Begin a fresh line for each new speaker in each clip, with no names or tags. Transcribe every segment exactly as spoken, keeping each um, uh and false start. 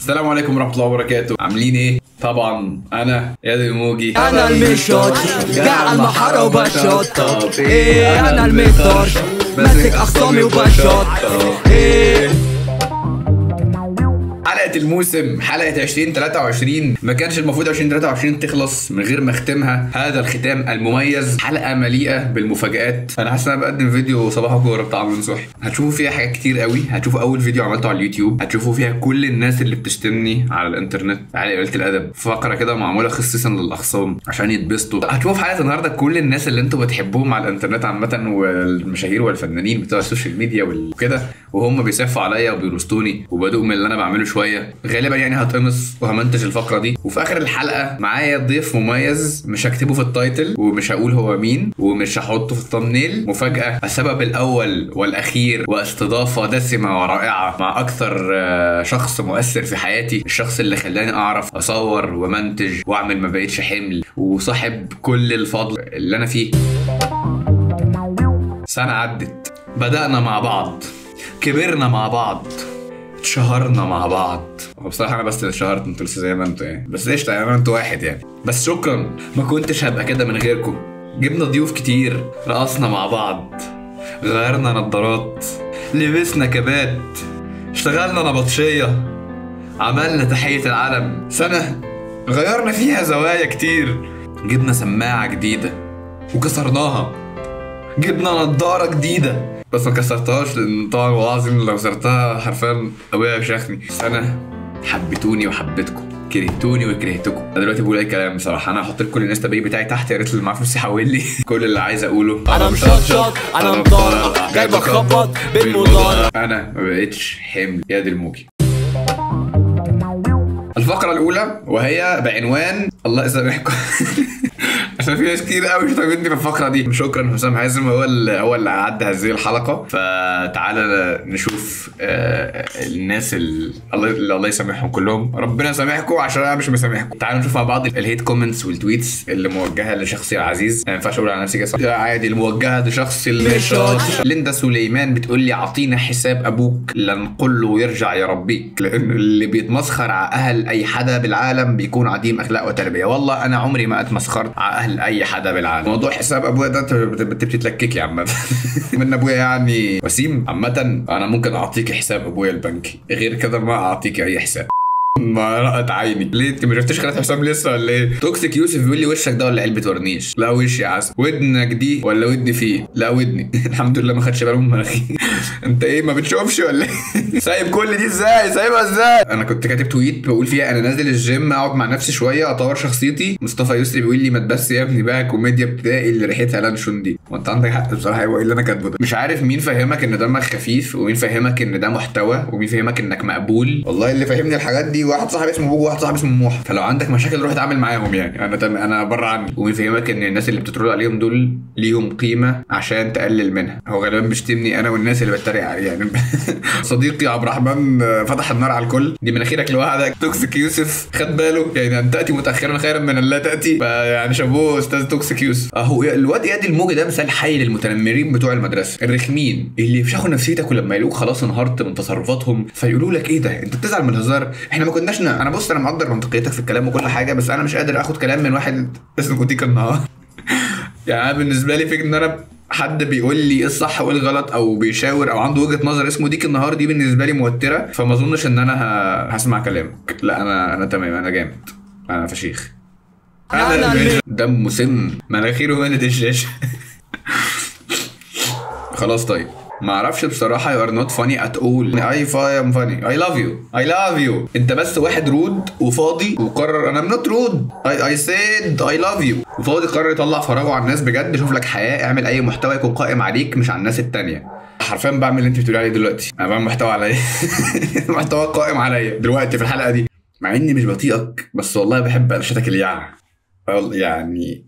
السلام عليكم ورحمة الله وبركاته. عاملين ايه؟ طبعا انا ياد الموجي،
انا المشاط قاعد المحارة وبشطط. ايه انا الميطار ماسك اخصامي وبشطط. ايه
حلقة الموسم، حلقة عشرين تلاتة وعشرين. ما كانش المفروض عشرين تلاتة وعشرين تخلص من غير ما اختمها هذا الختام المميز. حلقة مليئة بالمفاجآت. انا حاسس ان انا بقدم فيديو صباح كورة بتاع عمرو نصوحي. هتشوفوا فيها حاجات كتير قوي. هتشوفوا اول فيديو عملته على اليوتيوب، هتشوفوا فيها كل الناس اللي بتشتمني على الانترنت على قلة الادب، فقرة كده معمولة خصيصا للاخصام عشان يتبسطوا. هتشوفوا في حلقة النهارده كل الناس اللي انتوا بتحبوهم على الانترنت عامة، والمشاهير والفنانين بتوع السوشيال ميديا وكده، وهم بيسفوا عليا وبيروستوني وبدوق من اللي انا بعمله شوية. غالبا يعني هتقمص وهمنتج الفقره دي. وفي اخر الحلقه معايا ضيف مميز، مش هكتبه في التايتل ومش هقول هو مين ومش هحطه في الثامنيل، مفاجاه. السبب الاول والاخير واستضافه دسمه ورائعه مع اكثر شخص مؤثر في حياتي، الشخص اللي خلاني اعرف اصور ومنتج واعمل ما بقتش حمل، وصاحب كل الفضل اللي انا فيه. سنه عدت، بدأنا مع بعض، كبرنا مع بعض، اتشهرنا مع بعض. بصراحة أنا بس اتشهرت، انتوا لسه زي ما انتوا يعني، بس قشطة يعني انتوا واحد يعني. بس شكرا، ما كنتش هبقى كده من غيركم. جبنا ضيوف كتير، رقصنا مع بعض، غيرنا نظارات، لبسنا كبات، اشتغلنا نبطشية، عملنا تحية العلم. سنة غيرنا فيها زوايا كتير، جبنا سماعة جديدة وكسرناها، جبنا نظارة جديدة بس ما كسرتهاش، لان طبعا والله العظيم لو كسرتها حرفيا ابويا يشخني. سنه حبيتوني وحبيتكم، كرهتوني وكرهتكم. انا دلوقتي بقول اي كلام بصراحه. انا هحط لكم الانستا باي بتاعي تحت، يا ريت اللي معاه فلوس يحول لي. كل اللي عايز اقوله
انا مشطشط، انا مطارق، جاي بخبط بالمضارع.
انا ما بقتش حمل ياد الموجي. الفقرة الأولى وهي بعنوان الله يسامحكم. عشان في ناس كتير قوي شتمتني في الفقرة دي. شكرا حسام حازم، هو اللي هو اللي عدى هذه الحلقة. فتعالى نشوف آه الناس اللي الله الله يسامحهم كلهم، ربنا يسامحكم عشان انا مش مسامحكم. تعالوا نشوف مع بعض الهيت كومنتس والتويتس اللي موجهة لشخصي العزيز. ما ينفعش اقول على نفسي كده عادي، الموجهة لشخصي المشاط. ليندا سليمان بتقول لي اعطينا حساب ابوك لنقول له يرجع يربيك، لان اللي بيتمسخر على اهل اي حدا بالعالم بيكون عديم اخلاق وتربيه. والله انا عمري ما اتمسخرت على اهل اي حدا بالعالم. موضوع حساب ابويا ده انت بتتلككي عامه من ابويا يعني وسيم. عامه انا ممكن اعطيك حساب ابويا البنكي، غير كده ما اعطيك اي حساب. ما رأت عيني. ليه انت ما شفتش قناه حسام لسه ولا ايه؟ توكسيك يوسف بيقول لي وشك ده ولا علبه ورنيش؟ لا وشي يا عسل. ودنك دي ولا ودني فيه؟ لا ودني. الحمد لله ما خدش باله من مناخيري. انت ايه ما بتشوفش ولا ايه؟ سايب كل دي ازاي؟ سايبها ازاي؟ انا كنت كاتب تويت بقول فيها انا نازل الجيم اقعد مع نفسي شويه اطور شخصيتي. مصطفى يسري بيقول لي ما تبس يا ابني بقى كوميديا ابتدائي اللي ريحتها لانشون دي. وانت عندك حق بصراحه، هو ايه اللي انا كاتبه ده؟ مش عارف مين فهمك ان دمك خفيف، ومين فهمك ان ده محتوى، ومين فهمك انك مقبول. والله اللي فهمني الحاجات دي واحد صاحبي اسمه بوجو، واحد صاحبي اسمه موحى. فلو عندك مشاكل روح اتعامل معاهم يعني، انا تم... انا بره عني. ومين فهمك ان الناس اللي بتترد عليهم دول ليهم قيمه عشان تقلل منها. هو غالبا بيشتمني انا والناس اللي بتريق عليه يعني. صديقي عبد الرحمن فتح النار على الكل، دي مناخيرك لوحدك. توكسيك يوسف خد باله يعني، ان تاتي متاخرا خيرا من ان لا تاتي. فيعني شابوه استاذ توكسيك يوسف. اهو الواد ياد الموجي ده مثال حي للمتنمرين بتوع المدرسه الرخمين اللي يفشخوا نفسيتك، ولما يلاقوك خلاص انهارت من تصرفاتهم فيقولوا لك ايه ده انت بتزعل من الهزار؟ احنا ما كناش ن... انا بص انا مقدر منطقيتك في الكلام وكل حاجه، بس انا مش قادر اخد كلام من واحد اسمه ديك النهار. يعني انا بالنسبه لي فكره ان انا حد بيقول لي ايه الصح وايه الغلط او بيشاور او عنده وجهه نظر اسمه ديك النهار، دي بالنسبه لي موتره. فما اظنش ان انا ه... هسمع كلامك. لا انا انا تمام، انا جامد، انا فشيخ، انا دم مسم، مناخيره مالت الشاشه. خلاص طيب ما اعرفش بصراحه. you are not funny at all. I am funny. I love you. I love you. انت بس واحد رود وفاضي وقرر انا not rude. I, I said I love you. وفاضي قرر يطلع فراغه على الناس بجد. شوف لك حياه، اعمل اي محتوى يكون قائم عليك مش على الناس التانية. حرفيا بعمل اللي انت بتقولي عليه دلوقتي. انا بعمل محتوى عليا. محتوى قائم عليا دلوقتي في الحلقه دي، مع اني مش بطيئك بس والله بحب قرشتك الياع يعني.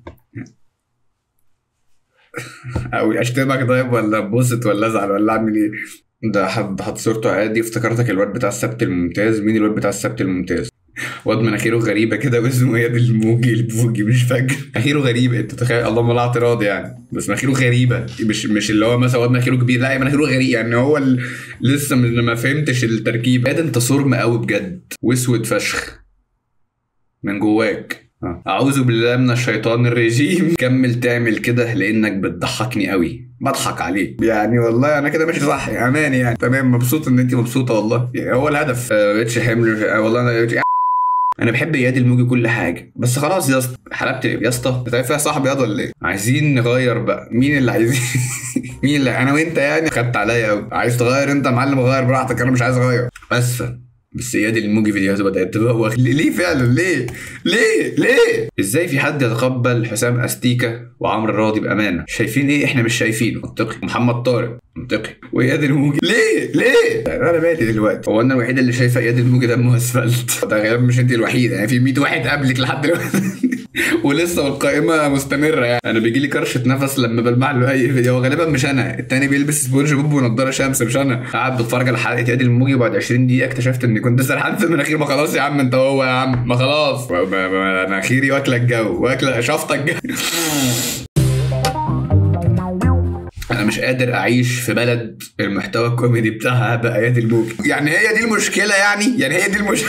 او اشتمك طيب ولا بوست ولا ازعل ولا اعمل ايه؟ ده حد حط صورته عادي، افتكرتك الواد بتاع السبت الممتاز. مين الواد بتاع السبت الممتاز؟ واد مناخيره غريبه كده واسمه اياد الموجي البوجي مش فاكر. مناخيره غريبه، انت تخيل، اللهم لا اعتراض يعني، بس مناخيره غريبه، مش مش اللي هو مثلا واد مناخيره كبير، لا مناخيره غريب يعني، هو ال... لسه ما فهمتش التركيب. اياد انت صرم قوي بجد واسود فشخ من جواك. اعوذ بالله من الشيطان الرجيم. كمل تعمل كده لانك بتضحكني قوي، بضحك عليك يعني، والله انا كده ماشي صح يا اماني يعني. تمام، مبسوط ان انت مبسوطه والله، يعني هو الهدف. أه بقتش حمل والله. انا انا بحب اياد الموجي كل حاجه، بس خلاص يا اسطى حلبت يا اسطى. انت فيها صاحب ياض ولا ايه؟ عايزين نغير بقى. مين اللي عايزين؟ مين اللي انا وانت يعني؟ خدت عليا قوي. عايز تغير انت يا معلم غير براحتك، انا مش عايز اغير. بس بس اياد الموجي فيديوهاته بدات تبوخ. ليه فعلا؟ ليه ليه ليه ازاي في حد يتقبل حسام استيكا وعمرو راضي بامانه؟ شايفين ايه احنا مش شايفينه؟ منطقي. محمد طارق منطقي. واياد الموجي ليه ليه؟ انا مالي دلوقتي؟ هو انا الوحيده اللي شايفه اياد الموجي دمه اسفلت؟ ده غالبا مش انت الوحيده يعني، في مية واحد قبلك لحد دلوقتي. ولسه والقائمه مستمره يعني. انا بيجي لي كرشه نفس لما بلمع له اي فيديو. هو غالبا مش انا، التاني بيلبس سبونج بوب ونضاره شمس، مش انا. قاعد بتفرج على حلقه اياد الموجي وبعد عشرين دقيقه اكتشفت اني كنت سرحان في مناخير. ما خلاص يا عم انت هو يا عم، ما خلاص مناخيري واكله الجو واكله شفطه الجو. انا مش قادر اعيش في بلد المحتوى الكوميدي بتاعها بقى اياد الموجي. يعني هي دي المشكله يعني يعني هي دي المشكله.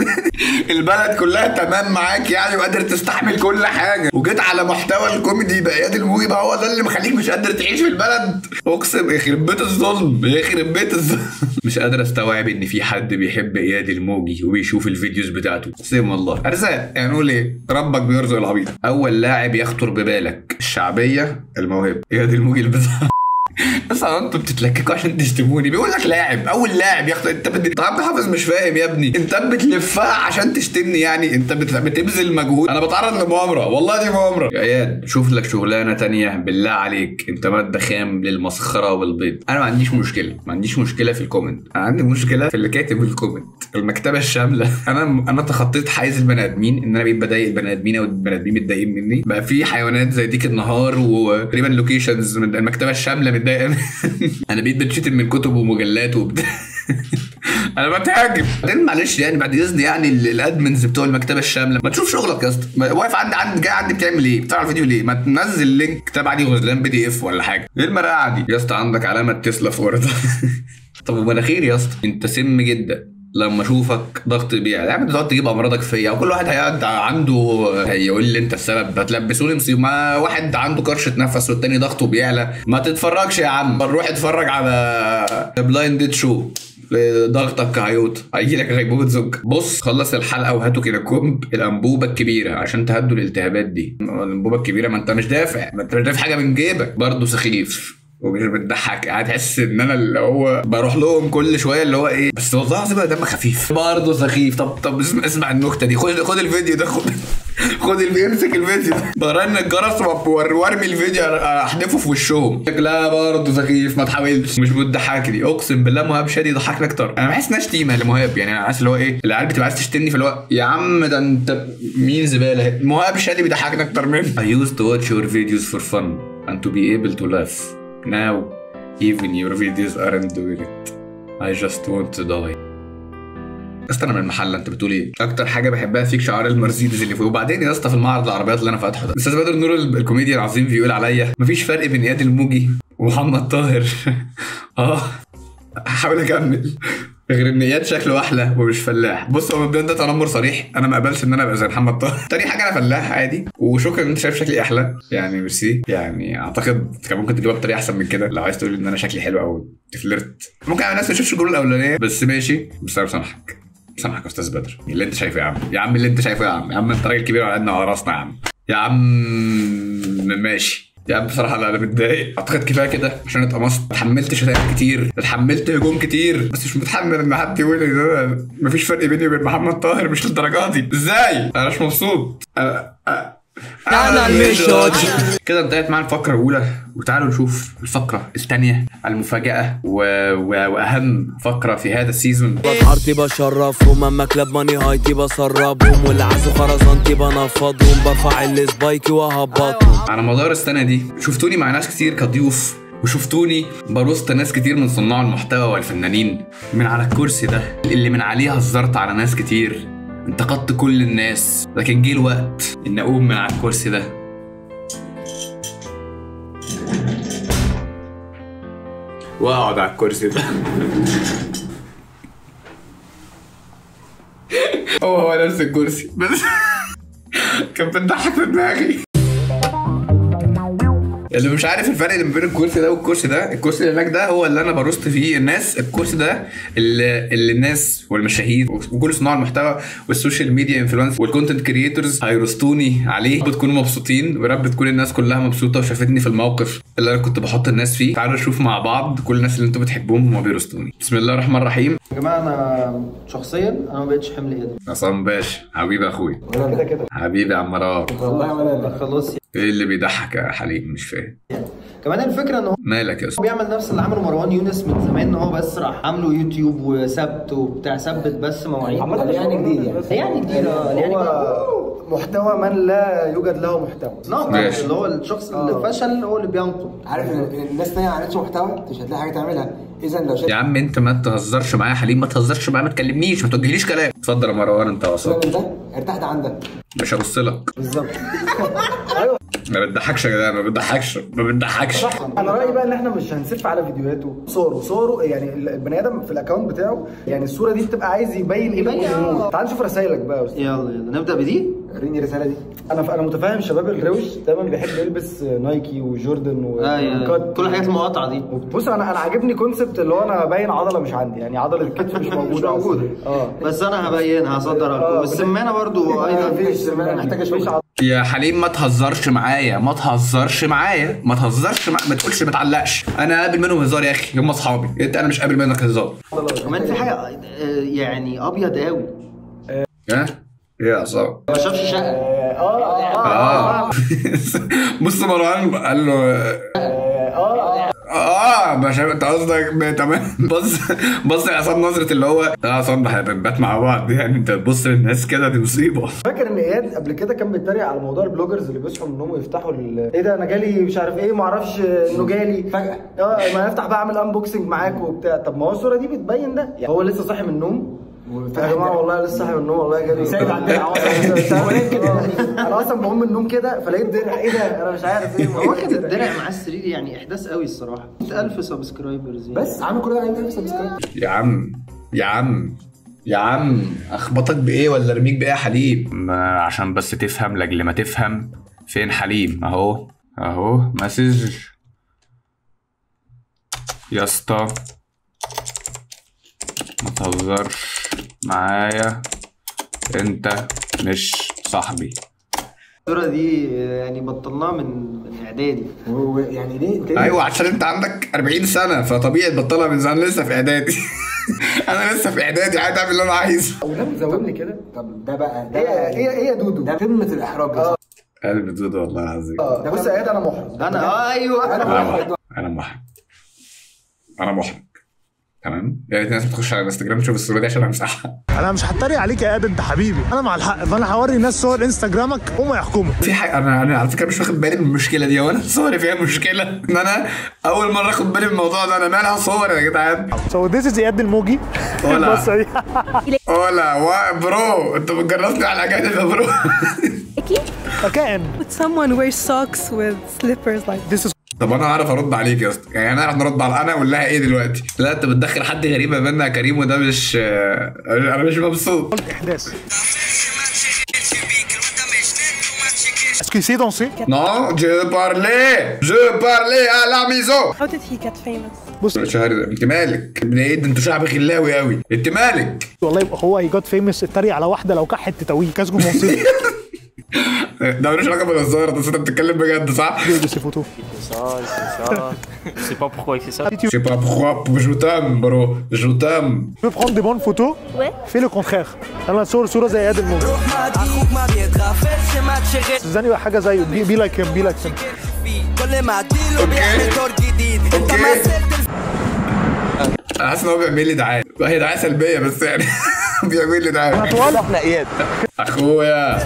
البلد كلها تمام معاك يعني وقادر تستحمل كل حاجه، وجيت على محتوى الكوميدي بقى اياد الموجي بقى هو ده اللي مخليك مش قادر تعيش في البلد. اقسم يخرب بيت الظلم، يخرب بيت الظلم. مش قادر استوعب ان في حد بيحب اياد الموجي وبيشوف الفيديوز بتاعته. سيم والله ارزاق يعني. نقول ايه؟ ربك بيرزق العبيط. اول لاعب يخطر ببالك؟ الشعبيه، الموهبه، اياد الموجي البتاع. بس انتوا بتتلككوا عشان تشتموني. بيقول لك لاعب، اول لاعب ياخد. انت بت... طب حافظ مش فاهم يا ابني، انت بتلفها عشان تشتمني يعني. انت بت... بتبذل مجهود. انا بتعرض لمؤامره، والله دي مؤامره. يا اياد شوف لك شغلانه تانية بالله عليك، انت ماده خام للمسخره والبيض. انا ما عنديش مشكله، ما عنديش مشكله في الكومنت، انا عندي مشكله في اللي كاتب الكومنت. المكتبه الشامله. انا انا تخطيت حيز البني ادمين، ان انا بقيت بضايق البني ادمين او البني ادمين متضايقين مني. بقى في حيوانات زي ديك النهار وتقريبا لوكيشنز من المكتبه الشامله متضايقه. انا بقيت بتشتم من كتب ومجلات وبتاع. انا بتهاجم. بعدين معلش يعني بعد اذن يعني الادمنز بتوع المكتبه الشامله، ما تشوف شغلك يا اسطى. واقف عندي عندي جاي عندي بتعمل ايه؟ بتعمل فيديو ليه؟ ما تنزل لينك كتاب عادي غزلان بي دي اف ولا حاجه. ايه المرقعه دي يا اسطى؟ عندك علامه تسلا في ورده. طب ومناخير يا اسطى؟ انت سم جدا. لما اشوفك ضغط بيع يعني بتقعد تجيب امراضك فيا، وكل واحد هيقعد عنده هيقول لي انت السبب، هتلبسوني مصيبه. ما واحد عنده كرشه نفس والتاني ضغطه بيعلى. ما تتفرجش يا عم، روح اتفرج على بلايند شو. ضغطك هيوط، هيجي لك غيبوبه زوج. بص خلص الحلقه وهاتوا كده كومب الانبوبه الكبيره عشان تهدوا الالتهابات دي. الانبوبه الكبيره ما انت مش دافع، ما انت مش دافع حاجه من جيبك. برضه سخيف ومش بتضحك. قاعد تحس ان انا اللي هو بروح لهم كل شويه اللي هو ايه، بس والله العظيم بقى دم خفيف برضه سخيف. طب طب اسمع, اسمع النكته دي. خد خد الفيديو ده، خد خد امسك الفيديو ده. برن الجرس وارمي الفيديو احدفه في وشهم. لا برضه سخيف، ما تحاولش. مش بتضحكني اقسم بالله. مهاب شادي يضحكني اكتر. انا بحس انها شتيمه لمهاب يعني. انا حاسس اللي هو ايه، العيال بتبقى عايز تشتمني في الوقت. يا عم ده انت مين زباله. مهاب شادي بيضحكني اكتر منه. I used to watch your videos for fun and to be able to laugh. Now even your videos aren't doing it. I just want to die. استنى من المحل، انت بتقول ايه؟ اكتر حاجه بحبها فيك شعار المرسيدس اللي فوق. وبعدين يا اسطى في المعرض العربيات اللي انا فاتحه ده، استاذ بدر نور الكوميديا العظيم بيقول عليا مفيش فرق بين اياد الموجي ومحمد طاهر. اه هحاول اكمل. غير ان اياد شكله احلى ومش فلاح. بص هو مبدئيا ده تنمر صريح، انا ما اقبلش ان انا ابقى زي محمد طاهر. تاني حاجه انا فلاح عادي، وشكرا ان انت شايف شكلي احلى يعني. ميرسي يعني. اعتقد كان ممكن تجيبها بطريقه احسن من كده لو عايز تقول ان انا شكلي حلو او تفلرت. ممكن الناس ما تشوفش الجمله الاولانيه بس ماشي. بس انا بسامحك، بسامحك يا استاذ بدر. اللي انت شايفه يا عم، يا عم اللي انت شايفه يا عم، يا عم انت راجل كبير وعلى قدنا وعلى راسنا يا عم. يا عم ماشي يا عم. بصراحه لا انا متضايق. اعتقد كفايه كده عشان اتقمصت. اتحملت شتايم كتير، اتحملت هجوم كتير، بس مش متحمل ان حد يقول لي مفيش فرق بيني وبين محمد طاهر. مش للدرجه دي. ازاي؟ انا مش مبسوط. أنا أنا
انا مش
كده انتهت معانا الفقره الاولى، وتعالوا نشوف الفقره الثانيه المفاجاه و... و... واهم فقره في هذا السيزون.
حارتي بشرفهم، اما كلاب ماني هايتي بسربهم، والعزو خرزانتي بنفضهم، برفع السبايكي وهبطهم.
على مدار السنه دي شفتوني مع ناس كتير كضيوف، وشفتوني بروست ناس كتير من صناع المحتوى والفنانين من على الكرسي ده اللي من عليه هزرت على ناس كتير انتقدت كل الناس، لكن جه الوقت ان اقوم من على الكرسي ده واقعد على الكرسي ده. هو هو نفس الكرسي بس كان بتضحك في دماغي. اللي مش عارف الفرق اللي بين الكرسي ده والكرسي ده، الكرسي اللي هناك ده هو اللي انا برست فيه الناس، الكرسي ده اللي, اللي الناس والمشاهير وكل صناع المحتوى والسوشيال ميديا انفلونس والكونتنت كريتورز هيرستوني عليه. بتكونوا مبسوطين ورب تكون الناس كلها مبسوطه وشافتني في الموقف اللي انا كنت بحط الناس فيه. تعالوا نشوف مع بعض كل الناس اللي انتوا بتحبوهم وما بيرستوني. بسم الله الرحمن الرحيم.
يا جماعه انا شخصيا انا ما بقتش حمل ايدي.
عصام باشا حبيبي اخويا
كده كده
حبيبي يا عمار.
والله ولا خلاص.
ايه اللي بيضحك يا حليم؟ مش فاهم.
كمان الفكره ان هو
مالك يا اسطى؟
بيعمل نفس اللي عمله مروان يونس من زمان، ان هو بس راح عامله يوتيوب وسبت وبتاع، ثبت بس مواعيد.
عامة يعني جديد يعني
يعني جديد اه يعني
محتوى من لا يوجد له محتوى.
نعم، اللي هو الشخص اللي فشل هو اللي بينقد.
عارف ان الناس تانية ما عملتش محتوى مش هتلاقي حاجه تعملها. اذا لو
يا عم انت ما تهزرش معايا يا حليم، ما تهزرش معايا، ما تكلمنيش، ما توجهليش كلام. اتفضل يا مروان انت وصل
ده ارتحت عندك
مش هبص لك
بالظبط. ايوه
ما بتضحكش يا جدعان، ما بتضحكش ما بتضحكش.
انا رايي بقى ان احنا مش هنسف على فيديوهاته صوره صوره يعني البني ادم في الاكونت بتاعه، يعني الصوره دي بتبقى عايز يبين ايه بقى. تعال نشوف رسايلك بقى يا استاذ.
يلا يلا نبدا بدي.
وريني الرساله دي. انا انا متفاهم الشباب الروش دايما بيحب يلبس نايكي وجوردن و
آه كل الحاجات المقاطعه دي.
بص انا انا عاجبني كونسبت اللي هو انا باين عضله مش عندي، يعني عضله الكتف مش موجوده.
مش موجوده اه بس انا هبينها هصدرها لكم. والسمانه برضو
ايضا مفيش سمانه، محتاجه شويه.
يا حليم ما تهزرش معايا، ما تهزرش معايا، ما تهزرش معايا، ما تقولش ما تعلقش. انا قابل منهم هزار يا اخي، هم اصحابي. انت انا مش قابل منك هزار.
كمان في حاجه يعني ابيض قوي.
ها ايه يا عصام؟
ما شافش شقه.
اه
اه بص مروان قال له اه مش انت قصدك تمام. بص بص يا عصام نظره اللي هو اه عصام احنا بنبات مع بعض، يعني انت تبص للناس كده دي مصيبه.
فاكر ان اياد قبل كده كان بيتريق على موضوع البلوجرز اللي بيصحوا من النوم ويفتحوا ايه ده انا جالي مش عارف ايه، ما اعرفش انه جالي فجاه اه ما افتح بقى اعمل انبوكسنج معاك وبتاع. طب ما هو الصوره دي بتبين ده، يعني هو لسه صاحي من النوم. يا جماعه والله لسه صاحي من النوم والله جالي سايب عندنا انا اصلا بقوم من النوم كده فلقيت درع. ايه ده انا مش عارف ايه
واخد الدرع مع السرير، يعني احداث قوي الصراحه. مية ألف سبسكرايبرز يعني.
بس عامل كل ده على ألف سبسكرايبر.
يا عم يا عم يا عم اخبطك بايه ولا ارميك بايه يا حليم؟ عشان بس تفهم لاجل ما تفهم. فين حليم؟ اهو اهو مسج يا اسطى ما تهزرش معايا، انت مش صاحبي.
الصورة دي يعني بطلناها من من اعدادي.
يعني ليه؟
ايوه عشان انت عندك أربعين سنة فطبيعي تبطلها من زمان. لسه في اعدادي انا لسه في اعدادي عادي اعمل اللي انا عايزه.
وده مزودني كده. طب ده بقى ده ايه ايه ايه يا دودو؟ ده قمة الاحراج. اه
قلب دودو والله العظيم.
اه بص يا اياد انا محرج.
انا اه ايوه
انا محرج انا محرج انا محرج تمام. يا ريت الناس تخش على الانستجرام تشوف الصوره دي عشان امسحها.
انا مش هتريق عليك يا اياد، انت حبيبي انا مع الحق، فانا هوري الناس صور انستجرامك هم يحكموا.
في حاجه انا انا على فكره مش واخد بالي من المشكله دي، وانا صوري فيها مشكله ان انا اول مره اخد بالي من الموضوع ده. انا مالها صور يا جدعان؟
سو ذيس از اياد الموجي.
ولا
بص دي
ولا برو انت بتجرسني على الاجانب يا برو.
كائن.
Would someone wear socks with slippers like
this is
طب انا هعرف ارد عليك يا اسطى، يعني انا هعرف نرد على انا اقول لها ايه دلوقتي؟ لا انت بتدخل حد غريب ما بيننا يا كريم وده مش انا مش مبسوط.
احداث. Est-ce que c'est dansé?
Non, je parlais, je parlais à la maison.
how did he get famous?
بص
شهر انت مالك؟ ابن ايه ده؟ انتوا شعب غلاوي قوي، انت مالك؟
والله يبقى هو هي جوت فيمس اتريق على واحده لو كحت تتويه كاسجو مصيبه.
ده ملوش علاقه بالهزار ده، انت بتتكلم بجد صح؟
de ces photos.
C'est ça, c'est ça. Je sais pas pourquoi il fait ça.
Je sais pas pourquoi, je t'aime bro, je t'aime.
Tu veux prendre des bonnes photos?
Ouais.
Fais le contraire. انا صور صوره زي اياد الموجي. زاني بقى حاجه زيه بي بي لايك بي لايك.
انا حاسس ان هو بيعمل لي دعايه، هي دعايه سلبيه بس يعني بيعمل لي دعايه.
طوال احنا اياد
اخويا.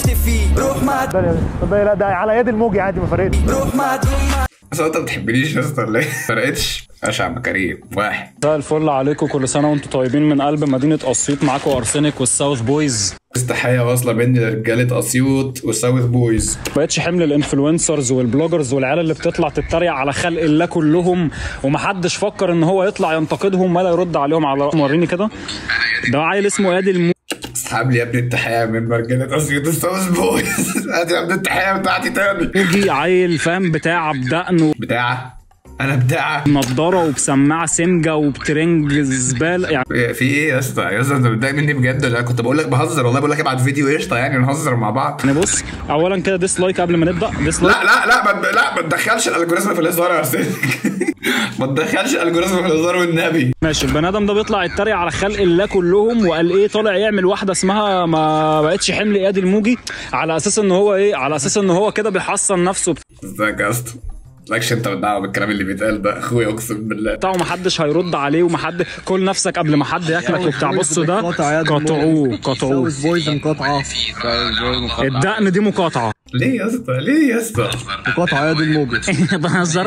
لا ده على اياد الموجي عادي ما فرقتش.
بس انت ما بتحبنيش يا اسطى ولا ايه؟ ما فرقتش. ماشي يا عم كريم واحد.
مساء الفل عليكم، كل سنه وانتم طيبين من قلب مدينه اسيوط. معاكم ارسنك والساوث بويز.
تحية واصلة مني لرجالة اسيوط والساوث بويز.
بقتش حمل الانفلونسرز والبلوجرز والعيال اللي بتطلع تتريق على خلق الله كلهم، ومحدش فكر ان هو يطلع ينتقدهم ولا يرد عليهم على رأسهم. وريني كده، ده عيل اسمه ادي المو.
اسحب لي يا ابني التحية من رجالة اسيوط والساوث بويز. ادي يا ابني التحية بتاعتي تاني.
يجي عيل فاهم بتاع بدقنه،
بتاعة انا بتاعة
نضاره وبسماعه سمجه وبترنج زباله يعني.
في ايه يا اسطى؟ يا اسطى انت متضايق مني بجد ولا كنت بقول لك بهزر؟ والله بقول لك ابعت فيديو قشطه يعني نهزر مع بعض.
يعني بص، اولا كده ديسلايك قبل ما نبدا. ديسلايك
لا لا لا ما لا ما تدخلش الالجوريزم في الهزار يا استاذ. ما تدخلش الالجوريزم في الهزار والنبي.
ماشي. البني ادم ده بيطلع يتريق على خلق الله كلهم، وقال ايه؟ طالع يعمل واحده اسمها ما بقتش حمل اياد الموجي، على اساس ان هو ايه؟ على اساس ان هو كده بيحصن نفسه.
ازيك يا اسطى؟ مالكش انت بالدعوه بالكلام اللي بيتقال ده اخويا اقسم بالله.
بتاعه محدش هيرد عليه، ومحد كل نفسك قبل ما حد ياكلك وبتاع. بصوا ده قطعوه قطعوه.
بويز مقاطعه.
الدقن دي مقاطعه.
ليه يا اسطى؟ ليه يا اسطى؟
مقاطعه يا دي الموجي.
بهزر.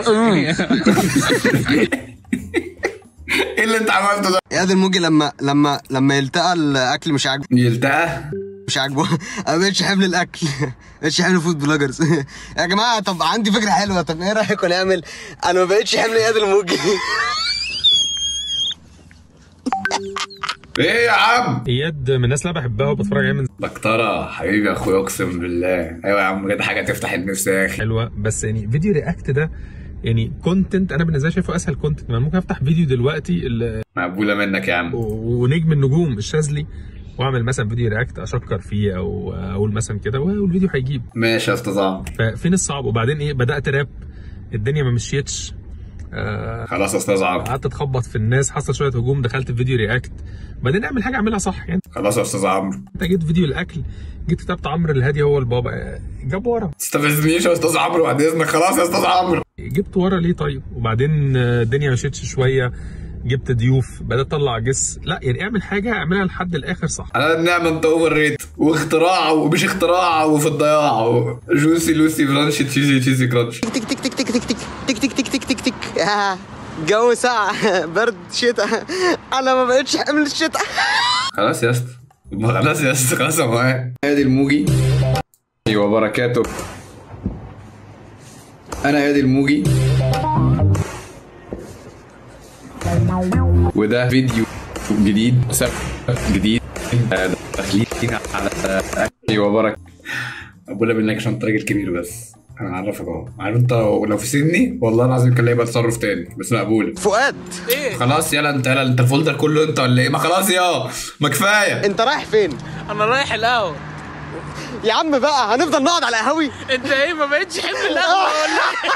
ايه اللي انت عملته ده؟
اياد الموجي لما لما لما يلتقى الاكل مش عاجبه.
يلتقى؟
مش عاجبه. انا مبقتش حمل الاكل، مبقتش حمل فود بلوجرز. يا جماعه طب عندي فكره حلوه، طب ايه رايكم نعمل انا ما بقتش حمل اياد الموجي.
ايه يا عم؟
اياد من الناس اللي انا بحبها وبتفرج عليها من
دكتوره حبيبي يا اخويا اقسم بالله. ايوه يا عم بجد حاجه تفتح النفس يا اخي.
حلوه، بس يعني فيديو رياكت ده يعني كونتنت انا بالنسبه لي شايفه اسهل كونتنت. انا ممكن افتح فيديو دلوقتي
مقبوله منك يا عم،
ونجم النجوم الشاذلي واعمل مثلا فيديو رياكت اشكر فيه او اقول مثلا كده والفيديو هيجيب.
ماشي يا استاذ عمرو.
ففين الصعب؟ وبعدين ايه؟ بدات راب، الدنيا ما مشيتش.
آه خلاص يا استاذ عمرو،
قعدت اتخبط في الناس، حصل شويه هجوم، دخلت في فيديو رياكت، بعدين اعمل حاجه اعملها صح يعني.
خلاص يا استاذ عمرو.
انت جيت فيديو الاكل، جيت كتبت عمرو الهادي هو البابا، جاب ورا.
ما تستفزنيش يا استاذ عمرو بعد اذنك. خلاص يا استاذ عمرو.
جبت ورا ليه طيب؟ وبعدين الدنيا مشيتش شويه، جبت ضيوف، بدات اطلع جس. لا يعني اعمل حاجه اعملها لحد الاخر صح.
على النعمه انت اوفر ريت واختراع ومش اختراع وفي الضياع. جوسي لوسي فرانش تشيزي تشيزي كرانش.
تك تك تك تك تك تك تك تك تك تك تك تك. جو ساعة برد شتاء، انا ما بقتش حمل الشتاء.
خلاص يا اسطى، خلاص يا اسطى، خلاص يا معايا. ادي الموجي وبركاته. انا ادي الموجي وده فيديو جديد جديد داخلين على ايوه بركه. بقول منك عشان انت راجل كبير، بس انا عارفك اهو. عارف انت لو في سني والله العظيم كان هيبقى تصرف تاني، بس مقبول.
فؤاد
ايه؟ خلاص يلا انت، يلا انت الفولدر كله انت ولا ايه؟ ما خلاص يا ما كفايه.
انت رايح فين؟
انا رايح القهوه
يا عم بقى، هنفضل نقعد على قهوي؟
انت ايه ما بقتش حمل القهوه ولا؟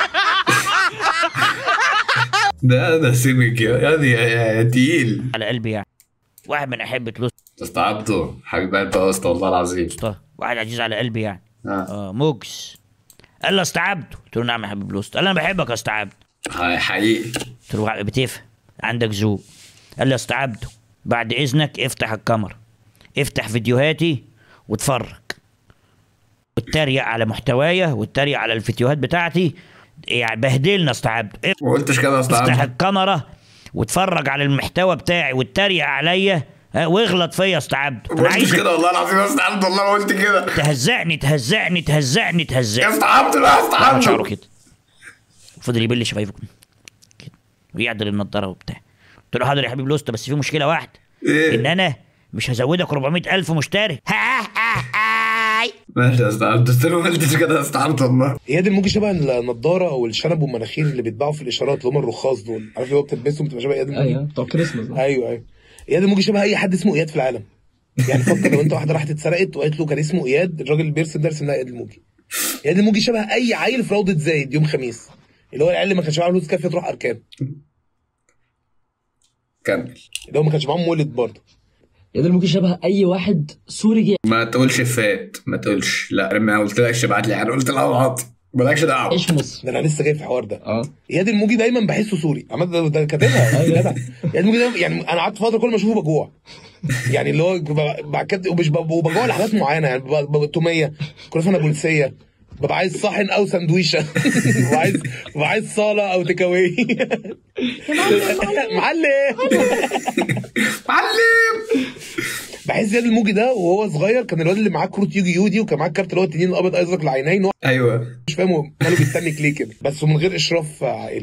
ده ده سمك يا يعني يا تقيل
على قلبي يعني. واحد من احبة لوست
استعبطه حبيب قلبي يا اسطى والله العظيم.
واحد عزيز على قلبي يعني.
اه,
آه موجس قال لي استعبته، قلت له نعم يا حبيب لوست. قال لي انا بحبك يا استعبته.
حقيقي.
قلت له بتفهم، عندك ذوق. قال لي استعبته، بعد اذنك افتح الكاميرا، افتح فيديوهاتي واتفرج واتريق على محتوايا واتريق على الفيديوهات بتاعتي، يعني بهدلنا استعبته.
ما قلتش كده استعبته.
افتح الكاميرا واتفرج على المحتوى بتاعي واتريق عليا واغلط فيا استعبته.
ما قلتش كده والله العظيم يا استعبته، والله ما قلت كده.
تهزقني تهزقني تهزقني تهزقني.
استعبته لا استعبته.
شعره كده فضل يبل شفايفه كده ويعدل النضاره وبتاع. قلت له حاضر يا حبيب لوست، بس في مشكله واحده.
ايه؟
ان انا مش هزودك أربعمية ألف مشترك.
ماشي يا استعبته، بس ما قلتش كده يا استعبته والله.
اياد الموجي شبه النضاره والشنب والمناخير اللي بيتباعوا في الاشارات، اللي هم الرخاص دول، عارف اللي هو بتلبسهم بتبقى شبه اياد الموجي.
ايوه بتوع كريسماس.
ايوه ايوه اياد الموجي شبه اي حد اسمه اياد في العالم. يعني فكر لو انت واحده راحت اتسرقت وقالت له كان اسمه اياد، الراجل اللي بيرسم ده رسم لها اياد الموجي. اياد الموجي شبه اي عيل في روضه زايد يوم خميس، اللي هو العيال اللي ما كانش معاه فلوس كافيه تروح اركان.
كمل.
اللي هو ما كانش معاهم مولد برضه.
اياد الموجي شبه اي واحد سوري جاي.
ما تقولش فات، ما تقولش لا، ما قلتلكش ابعت لي، انا قلت الاوقات مالكش دعوه.
ايش مصر؟
ده انا لسه جاي في الحوار ده.
اه
اياد الموجي دايما بحسه سوري، عمال ده, ده كاتبها. ايوه جدع. اياد الموجي دايما يعني انا قعدت فتره كل ما اشوفه بجوع. يعني اللي هو بعد كده ومش بجوع لحاجات معينه، يعني ببقى توميه، كنافه نابلسيه، ببقى عايز صحن او سندويشه، ببقى عايز ببقى عايز صاله او تيك اواي. معلم معلم بحس زياد الموجي ده وهو صغير كان الواد اللي معاه كروت يوجي يو دي وكان معاه الكارت اللي هو التنين الابيض ازرق العينين هو
ايوه
مش فاهم هو ماله بيستنك ليه كده بس ومن غير اشراف عائلي.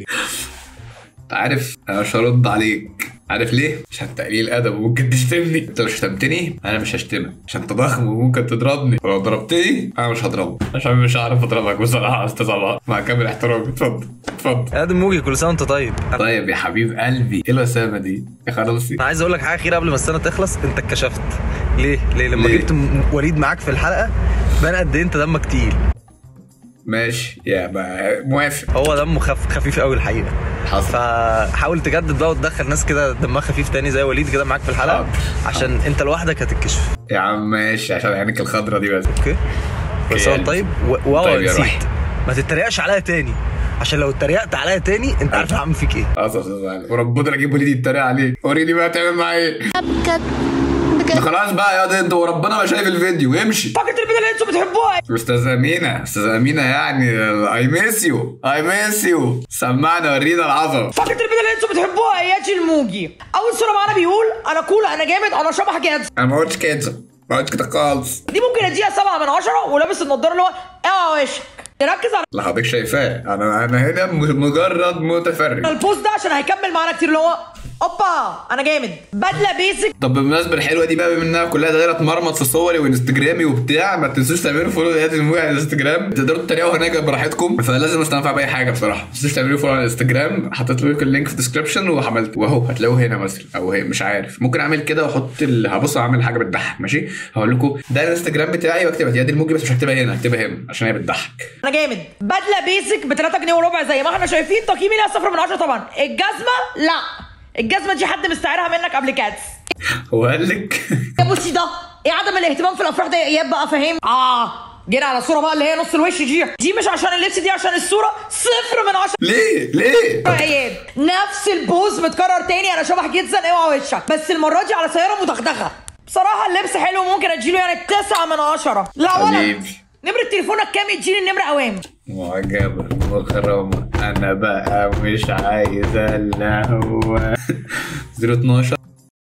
عارف انا مش هرد عليك، عارف ليه؟ عشان تقليل ادب وممكن تشتمني. انت لو شتمتني انا مش هشتمك عشان انت ضخم وممكن تضربني، ولو ضربتني انا مش هضربك عشان مش هعرف اضربك بصراحه يا استاذ عمار، مع كامل احترامي. اتفضل اتفضل.
ادم موجي كل سنه وانت طيب.
طيب يا حبيب قلبي، ايه الوسامه دي يا خلاصي؟
انا عايز اقول لك حاجه اخيره قبل ما السنه تخلص. انت اتكشفت ليه؟ ليه لما ليه؟ جبت وليد معاك في الحلقه بان قد ايه انت دمك تقيل.
ماشي يا موافق.
هو دمه خف خفيف قوي الحقيقه.
حصل.
فحاول تجدد بقى وتدخل ناس كده دمها خفيف تاني زي وليد كده معاك في الحلقه حاضر. عشان حاضر. انت لوحدك هتتكشف
يا عم. ماشي عشان عينك الخضرا دي بس.
اوكي بس طيب. طيب واو طيب نسيت ما تتريقش عليا تاني عشان لو اتريقت عليا تاني انت عارف هعمل فيك ايه.
خلاص وربنا اجيب وليد يتريق عليك. وريني بقى تعمل معايا ايه. خلاص بقى يا ده انت وربنا ما شايف الفيديو امشي.
فاكر البدله اللي انتوا بتحبوها
استاذه امينه استاذه امينه يعني اي ميس يو اي ميس يو سمعنا ورينا العظمه.
فاكر البدله اللي انتوا بتحبوها اياتي الموجي. اول صوره معانا بيقول انا كول انا جامد انا شبح كده.
انا ما قلتش كده ما قلتش كده خالص.
دي ممكن اديها سبعة من عشرة ولابس النضاره اللي هو اوعى وشك. ركز على
اللي حضرتك شايفاه. انا انا هنا مجرد متفرج.
البوست ده عشان هيكمل معانا كتير اللي هو اوبا انا جامد بدله بيزك.
طب بالمناسبه الحلوه دي بقى بما انها كلها دايره اتمرمط في صوري وانستجرامي وبتاع ما تنسوش تعملوا فولو لهادي الموجي على الانستجرام. تقدروا تتريقوا هناك براحتكم فلازم استنفع باي حاجه بصراحه. ما تنسوش تعملوا فولو على الانستجرام. حطيت لكم اللينك في الديسكربشن وعملت واهو هتلاقوه هنا مثلا او هي مش عارف ممكن اعمل كده واحط ال... هبص اعمل حاجه بتضحك. ماشي هقول لكم ده الانستجرام بتاعي واكتب هادي الموجي بس مش هكتبها هنا هكتبها هنا عشان هي بتضحك.
انا جامد بدله بيزك ب تلاتة جنيه وربع زي ما احنا شايفين. تقييمي ليها صفر من عشرة طبعا. الجزمه لا الجزمه دي حد مستعيرها منك قبل كاتس.
هو قال لك
يا بصي ده ايه عدم الاهتمام في الافراح ده يا اياب بقى فاهم. اه جينا على الصوره بقى اللي هي نص الوش دي دي مش عشان اللبس دي عشان الصوره صفر من عشرة.
ليه ليه
يا اياب نفس البوز متكرر تاني انا شبح جدا اوعى وشك بس المره دي على سياره مدغدغه. بصراحه اللبس حلو ممكن اديله يعني تسعة من عشرة. لا ولد نمرة تليفونك كام يديني النمرة اوام.
معجبة مغرمة أنا بقى مش عايزة إلا هو صفر اتناشر.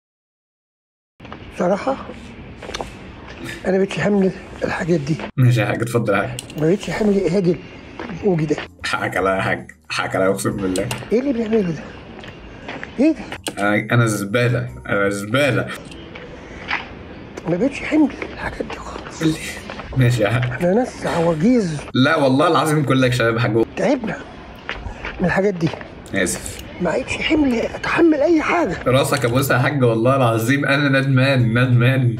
صراحة أنا بقيتش حمل الحاجات دي.
ماشي يا حاج اتفضل يا حاج.
ما بقيتش حمل إيهاج الموجي ده.
حقك عليا يا حاج حقك عليا أقسم بالله.
إيه اللي بيعمله ده؟ إيه ده؟
أنا أنا زبالة أنا زبالة.
ما بقيتش حمل الحاجات دي خالص.
ماشي يا حاج.
احنا ناس عواجيز.
لا والله العظيم كلك شباب يا حاج.
تعبنا من الحاجات دي.
اسف.
ما عادش حمل اتحمل اي حاجه.
راسك ابوسها يا حاج والله العظيم انا ندمان ندمان.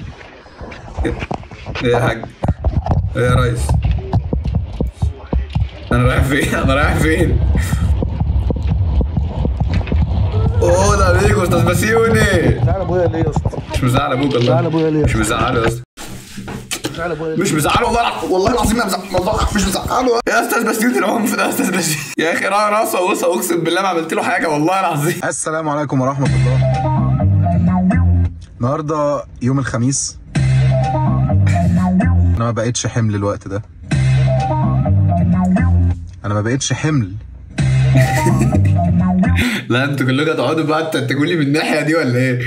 ايه يا حاج؟ ايه يا ريس؟ انا رايح فين؟ انا رايح فين؟ اوه ده عليكم استاذ بسيوني.
زعل ابويا ليه يا اسطى؟
مش مزعل ابوك والله.
زعل ابويا ليه؟
مش مزعله يا اسطى. مش مزعله والله والله العظيم انا مش مزعله يا استاذ بسيوني. العنف ده يا استاذ بسيوني يا اخي راسه وقصه اقسم بالله ما عملت له حاجه والله العظيم.
السلام عليكم ورحمه الله. النهارده يوم الخميس. انا ما بقتش حمل الوقت ده. انا ما بقتش حمل.
لا انتوا كلكم هتقعدوا بقى تقولوا لي من الناحيه دي ولا ايه؟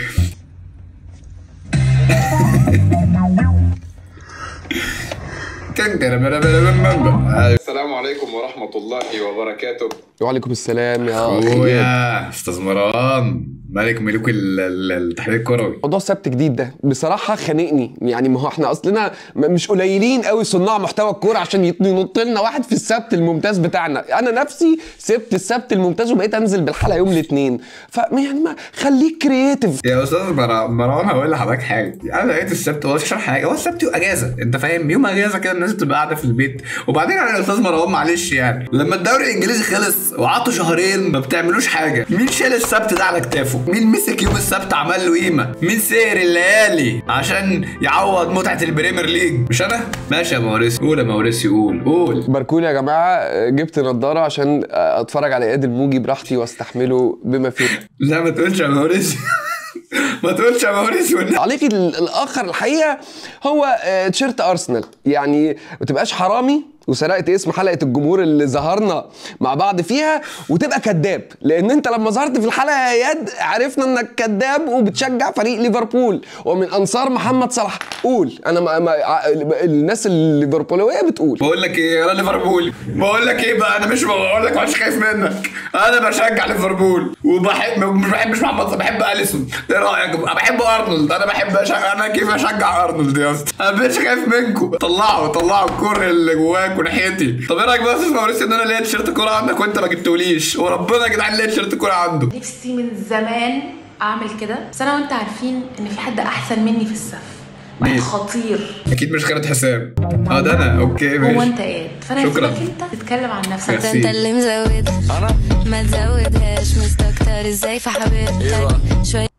السلام عليكم ورحمة الله وبركاته.
وعليكم السلام يا
اخويا استاذ مروان ملك ملوك التحليل الكروي.
موضوع سبت جديد ده بصراحه خانقني يعني. ما هو احنا اصلنا مش قليلين قوي صناع محتوى الكوره عشان ينط لنا واحد في السبت الممتاز بتاعنا. انا نفسي سبت السبت الممتاز وبقيت انزل بالحلقه يوم الاثنين. فيعني ما خليك كرييتيف
يا استاذ مروان. هقول لحضرتك حاجه. انا لقيت السبت هو مش حاجه هو السبت اجازه انت فاهم. يوم اجازه كده الناس بتبقى قاعده في البيت. وبعدين يا استاذ مروان معلش يعني لما الدوري الانجليزي خلص وقعدوا شهرين ما بتعملوش حاجه. مين شال السبت ده على كتافه؟ مين مسك يوم السبت عمل له قيمه؟ مين سهر الليالي عشان يعوض متعه البريمير ليج؟ مش انا. ماشي يا موريسيو قول يا موريسيو قول قول.
باركولي يا جماعه. جبت نضاره عشان اتفرج على اياد الموجي براحتي واستحمله بما فيه.
لا ما تقولش يا موريسيو ما تقولش يا موريسيو.
عليكي الاخر الحقيقه هو تيشيرت ارسنال يعني ما تبقاش حرامي وسرقت اسم حلقه الجمهور اللي ظهرنا مع بعض فيها، وتبقى كذاب، لان انت لما ظهرت في الحلقه يا اياد عرفنا انك كذاب وبتشجع فريق ليفربول ومن انصار محمد صلاح. قول. انا ما ما الناس الليفربولويه بتقول.
بقول لك ايه انا ليفربولي، بقول لك ايه بقى، انا مش بقول لك مش خايف منك، انا بشجع ليفربول وبحب مش بحبش محمد صلاح، بحب اليسون. ايه رايك؟ انا بحب ارنولد، انا بحب أشجع... انا كيف اشجع ارنولد يا اسطى؟ انا مش خايف منكم. طلعوا طلعوا الكره اللي جواك وناحيتي. طب ايه رايك بقى يا موريسيو ان انا لقيت تيشيرت كوره عندك وانت ما جبتوليش؟ وربنا يا جدعان لقيت تيشيرت كوره عنده.
نفسي من زمان اعمل كده، بس انا وانت عارفين ان في حد احسن مني في السف، واحد خطير.
اكيد مش خالد حسام. اه ده انا. اوكي ماشي.
هو انت ايه؟ فانا
شكرا.
هسيبك انت تتكلم عن نفسك.
ده انت اللي مزود انا ما تزودهاش، مستكتر ازاي في حبيبتك شويه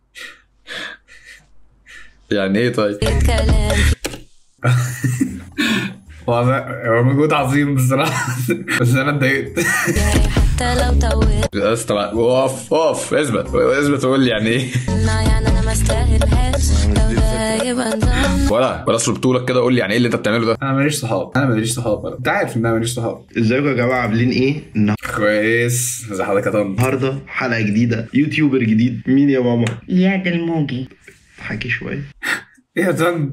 يعني ايه طيب؟
كلام
هو مجهود عظيم بصراحه بس انا اتضايقت.
حتى لو طولت
يا اسطى وقف وقف اثبت اثبت وقول لي يعني ايه؟
يعني انا ما استاهلهاش لو ده يبقى نظام
ولا ولا اشرب طولك كده قول لي يعني ايه اللي انت بتعمله ده؟ انا ماليش صحاب، انا ماليش صحاب، انت عارف ان انا ماليش صحاب.
ازيكم يا جماعه عاملين ايه؟
كويس. ازي حضرتك يا طن؟
النهارده حلقه جديده، يوتيوبر جديد. مين يا ماما؟
اياد الموجي.
حكي شويه.
ايه يا طنط؟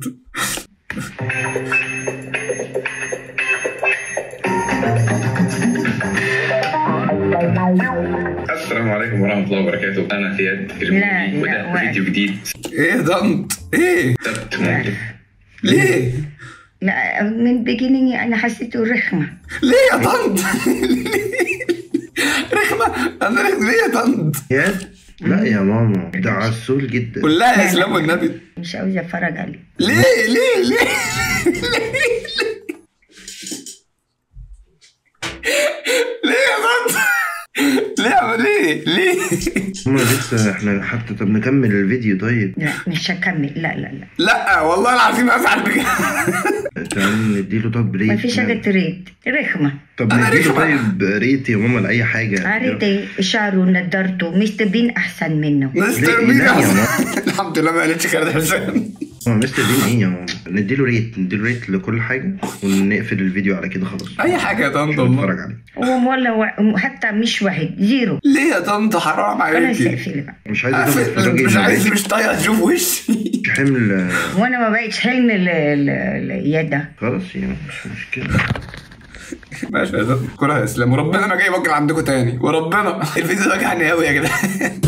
السلام عليكم ورحمة الله وبركاته. أنا إياد الموجي وده فيديو جديد.
إيه يا طنط؟ إيه؟
سبت ممكن.
ليه؟
لا من بيجينينج أنا حسيته رخمة.
ليه يا طنط؟ رخمة؟ أنا رخمة ليه يا طنط؟
إياد؟ لا يا ماما ده عسول جدا.
كلها يا إسلام والنبي.
مش عاوزة أتفرج عليه.
ليه ليه ليه؟ ليه يا طنط؟ ليه ليه ليه؟
ما لسه احنا حتى. طب نكمل الفيديو طيب؟
لا مش هكمل. لا لا لا
لا والله العظيم ازعل بجد.
تعالى نديله طب ريت.
مفيش حاجة تريد رخمة.
طب نديله طيب ريت يا ماما لأي حاجة.
ريت ايه؟ شعره ونضارته. مستر بين أحسن منه.
مستر بين أحسن. الحمد لله ما قالتش خالد حسام.
مستر بين ايه يا ماما؟ نديله ريت نديله ريت لكل حاجة ونقفل الفيديو على كده خلاص.
أي حاجة يا طنط والله.
نتفرج عليه.
هو ولا حتى مش واحد زيرو.
ليه يا طنط حرام عليكي؟
مش عايز تتفرجي.
مش عايز مش طايقة تشوف وشي.
حمل.
وانا ما بقتش حمل اليد ده.
خلاص يعني مش مشكلة.
ماشي يا طنط. كلها اسلام وربنا ما جاي بكره عندكم تاني وربنا. الفيديو ده وجعني قوي يا جدعان.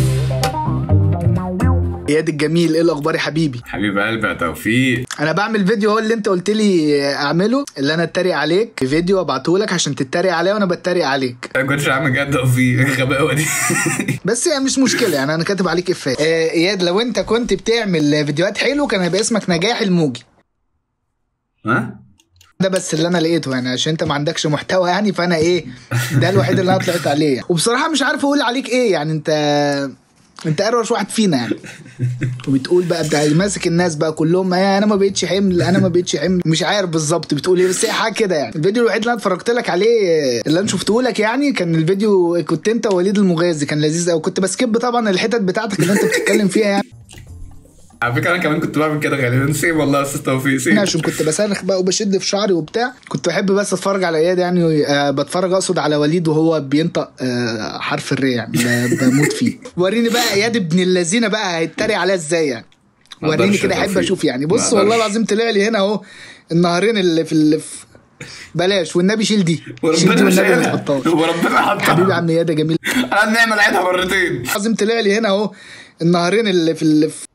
اياد الجميل، ايه الاخبار يا حبيبي؟
حبيب قلبي يا توفيق.
انا بعمل فيديو هو اللي انت قلت لي اعمله، اللي انا اتريق عليك، فيديو ابعته لك عشان تتريق عليه وانا بتريق عليك.
انا كنتش عامل جد توفيق الغباوه دي.
بس يعني مش مشكله، يعني انا كاتب عليك افيه. آه اياد لو انت كنت بتعمل فيديوهات حلو كان هيبقى اسمك نجاح الموجي.
ها؟
ده بس اللي انا لقيته يعني، عشان انت ما عندكش محتوى يعني، فانا ايه ده الوحيد اللي انا طلعت عليه يعني. وبصراحه مش عارف اقول عليك ايه يعني، انت انت اروش واحد فينا يعني. وبتقول بقى انت ماسك الناس بقى كلهم انا ما بقتش حمل انا ما بقتش حمل مش عارف بالظبط بتقول ايه، بس هي حاجه كده يعني. الفيديو الوحيد اللي انا اتفرجت لك عليه اللي انا شفته لك يعني كان الفيديو كنت انت ووليد المغازي، كان لذيذ قوي. كنت بسكيب طبعا الحتت بتاعتك اللي انت بتتكلم فيها يعني.
على فكره انا كمان كنت بعمل كده غالبا. سيب والله يا استاذ توفيق سيب.
عشان كنت بصرخ بقى وبشد في شعري وبتاع، كنت بحب بس اتفرج على اياد يعني. آه بتفرج اقصد على وليد وهو بينطق آه حرف الر يعني، بموت فيه. وريني بقى اياد ابن اللذينه بقى هيتريق عليها ازاي يعني. وريني كده احب اشوف يعني. بص والله العظيم طلع لي هنا اهو النهرين اللي في اللي في بلاش والنبي شيل دي. شيل دي والنبي ما تحطهاش.
وربنا حطها.
حبيبي يا عم اياد يا جميل.
انا نعمل عيدها مرتين.
العظيم طلع لي هنا اهو النهرين اللي في اللي في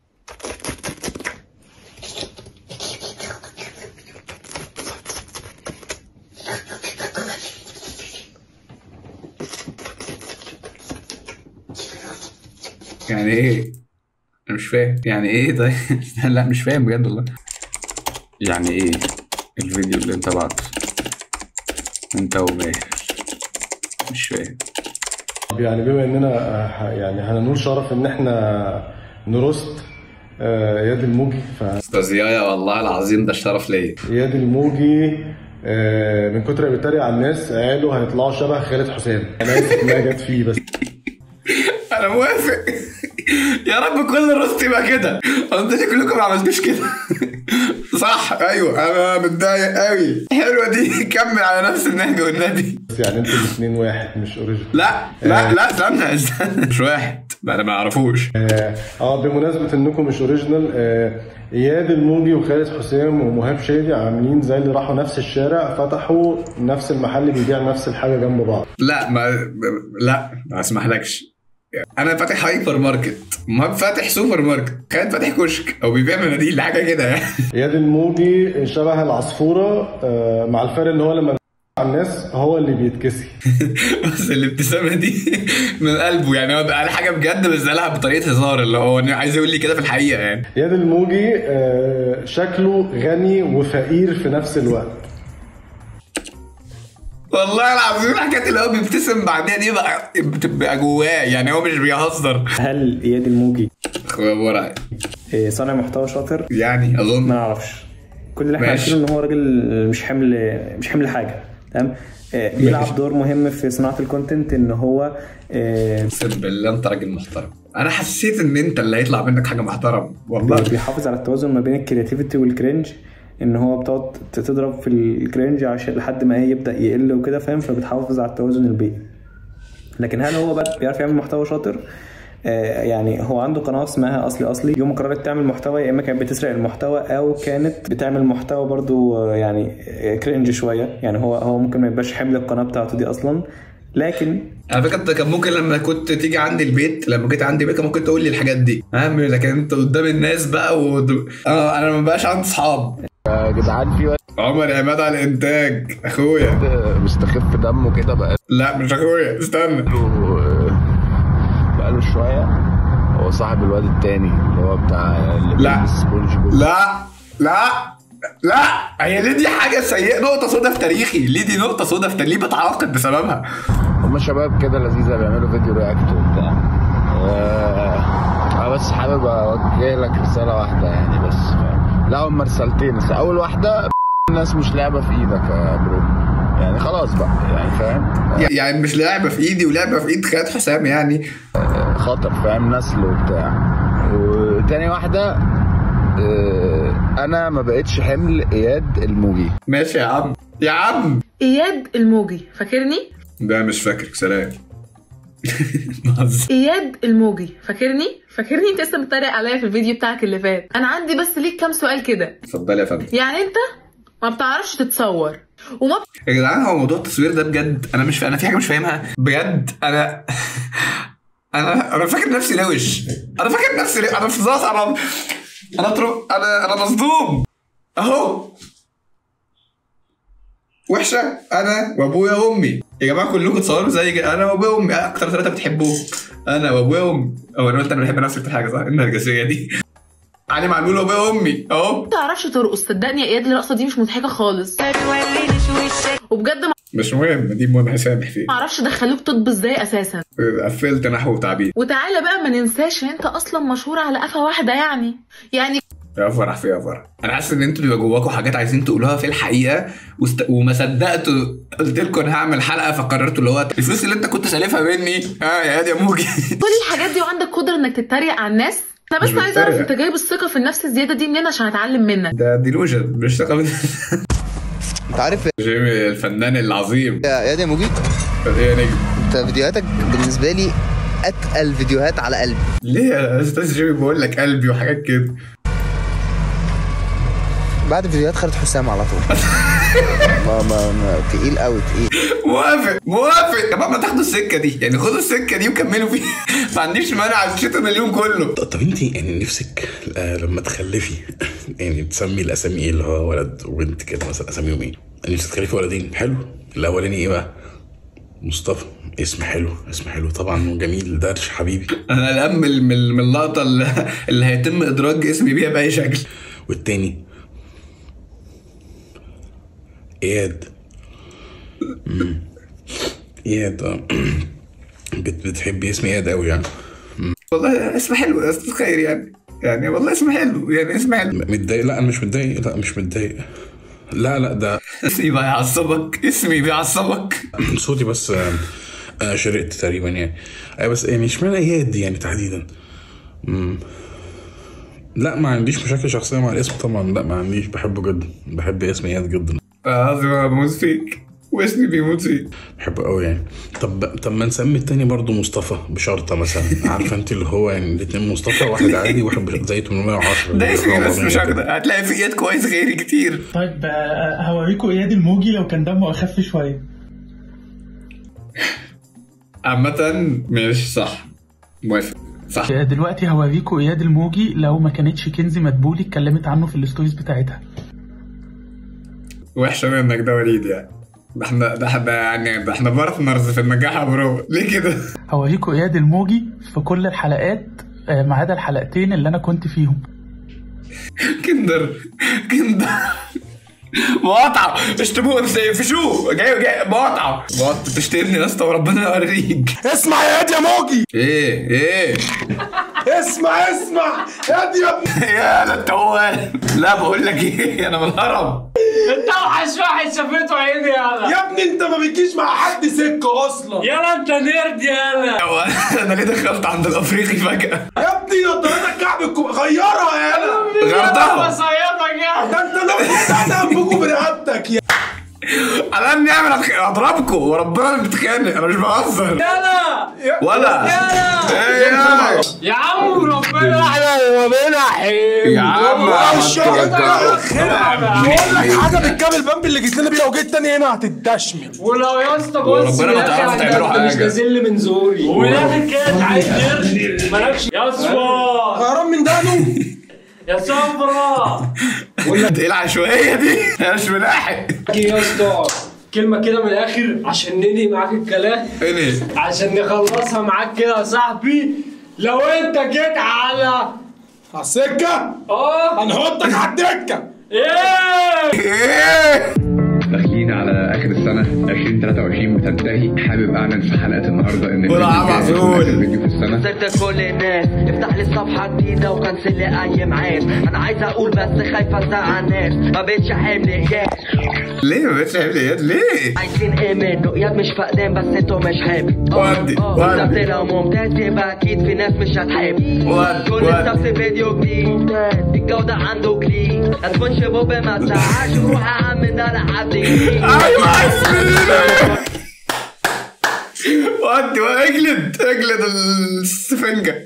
يعني ايه؟ انا مش فاهم يعني ايه طيب. لا مش فاهم بجد والله. يعني ايه الفيديو اللي انت بعته انت وماهر؟ مش فاهم.
يعني بما اننا يعني هننول شرف ان احنا نروست اياد الموجي ف
استاذ يايا والله العظيم ده الشرف ليا.
اياد الموجي من كتر ما بيتريق على الناس قالوا هيطلعوا شبه خالد حسام. انا اسف انها جت فيه بس
انا موافق. يا رب كل الروست يبقى كده. انتوا كلكم ما عملتوش كده. صح ايوه انا متضايق قوي. حلوه دي، كمل على نفس النهج والنبي.
بس يعني انتوا الاثنين واحد مش اوريجينال.
لا لا لا استنى استنى مش واحد، انا ما اعرفوش.
اه, آه بمناسبه انكم مش اوريجينال، آه اياد الموجي وخالد حسام ومهاب شادي عاملين زي اللي راحوا نفس الشارع فتحوا نفس المحل بيبيع نفس الحاجه جنب بعض.
لا ما لا ما اسمحلكش. انا فاتح هايبر ماركت، مهاب فاتح سوبر ماركت، خالد فاتح كشك او بيبيع مناديل حاجه كده يعني.
اياد الموجي شبه العصفوره، آه مع الفرق ان هو لما على الناس هو اللي بيتكسي.
بس الابتسامه دي من قلبه يعني، هو قال حاجه بجد بس قالها بطريقه هزار، اللي هو عايز يقول لي كده في الحقيقه يعني.
اياد الموجي آه شكله غني وفقير في نفس الوقت.
والله العظيم الحاجات اللي هو بيبتسم بعدين دي بقى بتبقى جواه يعني، هو مش بيهزر.
هل اياد الموجي
اخويا ورعي
صانع محتوى شاطر؟
يعني اظن
ما نعرفش. كل اللي احنا عارفينه ان هو راجل مش حمل مش حمل حاجه، تمام. بيلعب دور مهم في صناعه الكونتنت، ان هو
اقسم بالله انت راجل محترم. انا حسيت ان انت اللي هيطلع منك حاجه محترم والله.
بيحافظ على التوازن ما بين الكرياتيفيتي والكرنج، ان هو بتقعد تضرب في الكرنج عشان لحد ما يبدا يقل وكده، فاهم؟ فبتحافظ على التوازن البيئي. لكن هل هو بقى بيعرف يعمل محتوى شاطر؟ آه يعني هو عنده قناه اسمها اصلي اصلي، يوم قررت تعمل محتوى يا اما كانت بتسرق المحتوى او كانت بتعمل محتوى برضو آه يعني كرنج شويه، يعني هو هو ممكن ما يبقاش حمل القناه بتاعته دي اصلا. لكن
على فكره انت كان ممكن لما كنت تيجي عندي البيت، لما جيت عندي البيت كان ممكن تقول لي الحاجات دي، فاهم؟ لكن انت قدام الناس بقى و... اه انا ما بقاش عندي اصحاب
يا جدعان. في
عمر عماد على الانتاج اخويا
مستخف دمه كده بقى.
لا مش اخويا، استنى
بقاله شويه. هو صاحب الواد التاني اللي هو بتاع اللي
لا لا لا لا هي ليه دي حاجه سيئه، نقطه سودا في تاريخي. ليه دي نقطه سودا في تاريخي؟ ليه بتعاقد بسببها؟
هم شباب كده لذيذه بيعملوا فيديو رياكت وبتاع. انا بس حابب اوجه لك رساله واحده يعني، بس لا هم رسالتين. اول واحده الناس مش لعبه في ايدك يا برو، يعني خلاص بقى يعني، فاهم؟
يعني مش لعبه في ايدي ولعبه في ايد خالد حسام يعني،
خطر، فاهم؟ نسل وبتاع. وتاني واحده انا ما بقتش حمل اياد الموجي.
ماشي يا عم يا عم.
اياد الموجي فاكرني؟
ده مش فاكرك. سلام.
اياد الموجي فاكرني؟ فاكرني انت لسه بتتريق عليا في الفيديو بتاعك اللي فات. انا عندي بس ليك كام سؤال كده.
اتفضلي يا فندم.
يعني انت ما بتعرفش تتصور وما ب...
يا جدعان هو موضوع التصوير ده بجد انا مش انا في حاجه مش فاهمها بجد. انا انا انا فاكر نفسي لوش، انا فاكر نفسي لو... انا في ظاهر انا انا طرق... انا انا مصدوم اهو. وحشه انا وابويا وامي. يا جماعه كلكم تصوروا زي كده، انا وابويا وامي اكتر ثلاثه بتحبوهم، انا وابويا وامي. او انا قلت انا بحب نفس الحاجه صح؟ النرجسيه دي. علي معلول وابويا وامي اهو.
ما تعرفش ترقص صدقني يا اياد، الرقصه دي مش مضحكه خالص وبجد ما...
مش مهم، دي مهم هسامح فيه.
ما اعرفش دخلوك طب ازاي اساسا.
قفلت نحو وتعبير.
وتعالى بقى ما ننساش ان انت اصلا مشهور على قفا واحده يعني يعني
يا فرح فيها فرح. انا حاسس ان انتوا بيبقى جواكم حاجات عايزين تقولوها في الحقيقه وست... وما صدقتوا. قلت لكم انا هعمل حلقه فقررتوا اللي هو الفلوس اللي انت كنت سالفها مني ها يا هادي يا موجي.
كل الحاجات دي وعندك قدره انك تتريق على الناس. انا بس عايز اعرف انت جايب الثقه في النفس الزياده دي منين عشان اتعلم منك.
ده ديلوجن مش ثقه من...
انت عارف
جيمي الفنان العظيم
يا يا يا موجي.
يا نجم
انت فيديوهاتك بالنسبه لي اتقل فيديوهات على قلبي.
ليه يا استاذ جيمي؟ بقول لك قلبي وحاجات كده.
بعد فيديوهات خالد حسام على طول. ما ما تقيل قوي تقيل.
موافق موافق. طب ما تاخدوا السكه دي يعني، خدوا السكه دي وكملوا فيها. ما عنديش مانع تشتم اليوم كله.
طب انت يعني نفسك لما تخلفي يعني تسمي الاسامي ايه؟ اللي هو ولد وبنت كده مثلا اساميهم ايه؟ نفسك تخلفي ولدين. حلو. الاولاني ايه بقى؟ مصطفى. اسم حلو، اسم حلو طبعا وجميل. درش حبيبي.
انا الام من من اللقطه اللي هيتم ادراج اسمي بيها باي شكل.
والتاني اياد. امم اياد اه بتحبي اسم اياد قوي يعني؟
والله اسم حلو يا استاذ خير يعني، يعني والله اسم حلو يعني اسم حلو.
متضايق؟ لا انا مش متضايق، لا مش متضايق، لا لا ده
اسمي بيعصبك، اسمي بيعصبك.
صوتي بس انا شرقت تقريبا يعني. اي بس يعني اشمعنى اياد دي يعني تحديدا؟ امم لا ما عنديش مشاكل شخصيه مع الاسم طبعا، لا ما عنديش، بحبه جدا، بحب اسم اياد جدا.
اه بموت فيك واسمي بيموت فيك،
بحبه قوي يعني. طب طب ما نسمي التاني برضه مصطفى بشرطه مثلا، عارفه انت اللي هو يعني الاثنين مصطفى، واحد عادي وواحد زي ثمانمية وعشرة.
ده اسمي بس مش اكتر، هتلاقي في اياد كويس غيري كتير.
طيب هوريكم اياد الموجي لو كان دمه اخف شويه.
عامة مش صح، موافق صح.
دلوقتي هوريكم اياد الموجي لو ما كانتش كنزي مدبولي اتكلمت عنه في الستوريز بتاعتها.
وحشه منك ده وليد يعني، ده احنا ده احنا يعني ده احنا بارتنرز في النجاح يا برو، ليه كده؟
هوريكم اياد الموجي في كل الحلقات ما عدا الحلقتين اللي انا كنت فيهم.
كندر كندر مقاطعة، اشتموه فشوه جاي جاي مقاطعة مقاطعة تشتمني يا اسطى وربنا يوريك.
اسمع يا هادي يا موجي.
ايه ايه
اسمع اسمع هادي يا ابني.
يا لا التوال. لا بقول لك ايه، انا من الهرم.
انت اوحش واحد شافته عيني يالا
يا ابني، انت ما بتجيش مع حد سكه اصلا
يالا، انت نيرد يالا.
انا ليه دخلت عند الافريقي فجأة
يا ابني؟ نضارتك كعب غيرها يالا،
غيرتها
بصيطك يالا.
ده انت لو كنت هنبكوا برقبتك يا
على اني اعمل اضربكم وربنا اللي بتخانق، انا مش بهزر
يالا
ولا
يالا يا عم، ربنا احلى وربنا حلو
يا عم.
بقول لك حاجه بالكامل بامبي اللي جيت لنا بيه، لو جيت تاني هنا هتتدشمل.
ولو يا اسطى بص
ربنا ما تعرفوا تعملوا حاجه،
مش نازل من زوري ولكن كده عايز ترد مالكش يا صفار
حرام من دانه
يا صفرا.
ايه العشوائيه دي؟ انا مش ملاحق
يا اسطى. كلمه كده من الاخر عشان ننهي معاك الكلام،
ايه
عشان نخلصها معاك كده يا صاحبي. لو انت جيت على
على السكه
اه
هنحطك على الدكه.
ايه
ايه
داخلين على اخر السنه ألفين وثلاثة وعشرين بتنتهي. حابب اعلن في حلقه النهارده ان الفيديو في السنه
صرت كل الناس افتح لي صفحه جديده وكنسل لي اي معاد. انا عايز اقول بس خايفه ازعل الناس، ما بقتش حامل اياد.
ليه ما بقتش حامل اياد ليه؟
عايزين ايه منه؟ اياد مش فقدان بس انتوا مش حامل.
ودي ودي
لو ممتاز يبقى اكيد في ناس مش هتحب.
ودي
كل السبت فيديو جديد الجوده عنده كلين. ما تكونش بوب ما تزعلش وروح يا عم ده لحد
ايوه ودي واجلد اجلد السفنجه.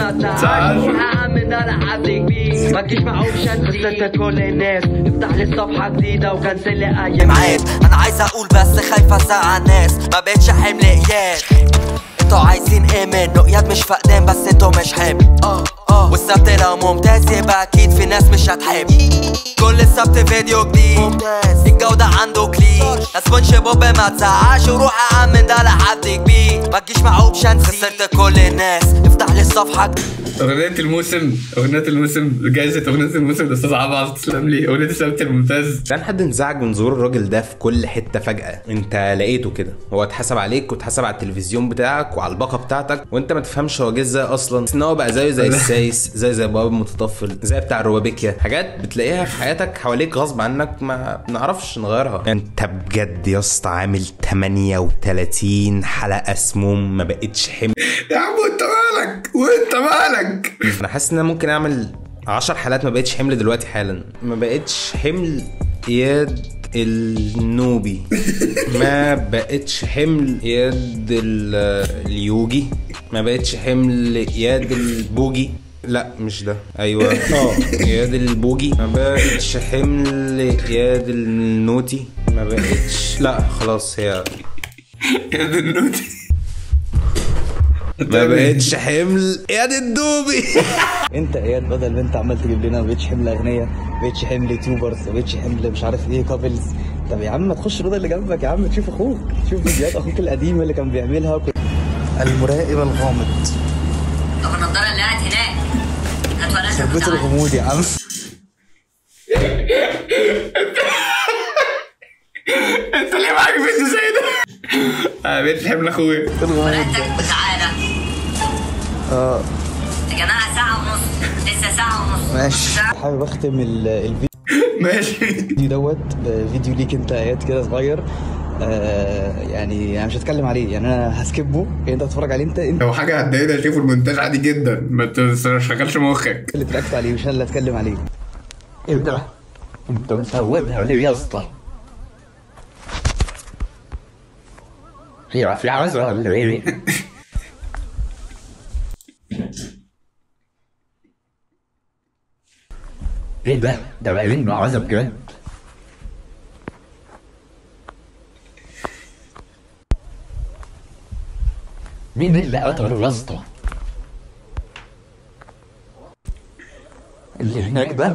ما تجيش مع اوبشن، خسرت كل الناس. افتح لي صفحه جديده وكنسل لي اي معاد. انا عايز اقول بس خايفه ازعل الناس، ما بقتش حمل اياد. انتوا عايزين ايه منه؟ اياد مش فقدان بس انتوا مش حامل. اه اه والسبت لو ممتاز يبقى اكيد في ناس مش هتحب. كل السبت فيديو جديد ممتاز الجوده عنده كلين. ما سبونج بوب ما تزعقش وروح يا عم ده لحد كبير. ما تجيش مع اوبشن، خسرت كل الناس. افتح لي الصفحه.
اغنيه الموسم اغنيه الموسم جايزه اغنيه الموسم الاستاذ عباس، تسلم لي. اغنيه السبت الممتاز.
كان حد انزعج من ظهور الراجل ده في كل حته فجاه، انت لقيته كده، هو اتحسب عليك واتحسب على التلفزيون بتاعك وعلى الباقه بتاعتك، وانت ما تفهمش هو جه ازاي اصلا. ان هو بقى زيه زي السايس، زي زي بواب متطفل، زي بتاع الروبيكيا، حاجات بتلاقيها في حياتك حواليك غصب عنك ما بنعرفش نغيرها. انت بجد يا اسطى عامل ثمانية وثلاثين حلقه سموم، ما بقتش حمل.
يا عم وانت مالك وانت مالك؟
انا حاسس ان انا ممكن اعمل عشر حلقات ما بقتش حمل دلوقتي حالا. ما بقتش حمل اياد النوبي، ما بقتش حمل اياد اليوجي، ما بقتش حمل اياد البوجي. لا مش ده، ايوه اه اياد البوجي. ما بقتش حمل اياد النوتي، ما بقتش. لا خلاص هي
اياد النوتي.
ما بقتش حمل اياد الدوبي.
انت اياد بدل ما انت عمال تجيب لنا ما بقتش حمل اغنيه، ما بقتش حمل يوتيوبرز، ما بقتش حمل مش عارف ايه كابلز. طب يا عم ما تخش الاوضه اللي جنبك يا عم تشوف اخوك، تشوف فيديوهات اخوك القديمه اللي كان بيعملها. وكنت المراقب الغامض.
طب النضاره اللي قاعد هناك هتوريها
ثبت الغموض يا عم.
انت ليه معاك فيديو زي ده؟ انا بقيت حمل اخويا.
تعالى
اه
يا جماعه ساعه ونص، لسه ساعه ونص.
ماشي. حابب اختم الفيديو
ماشي
دوت بفيديو ليك انت اياد كده صغير. آه يعني انا مش هتكلم عليه، يعني انا هسكبه، انت هتتفرج عليه. انت انت
لو حاجه هتضايقني اشوف المونتاج عادي جدا، ما تشغلش مخك.
اللي اتركت عليه مش انا اللي هتكلم عليه. ايه ده؟ انت مسويها ليه يا اسطى؟ هي في عاوزة ولا ايه؟ ايه ده؟ ده بقى منه عاوزة بجد. مين اللي قتل الواسطة؟ اللي هناك ده؟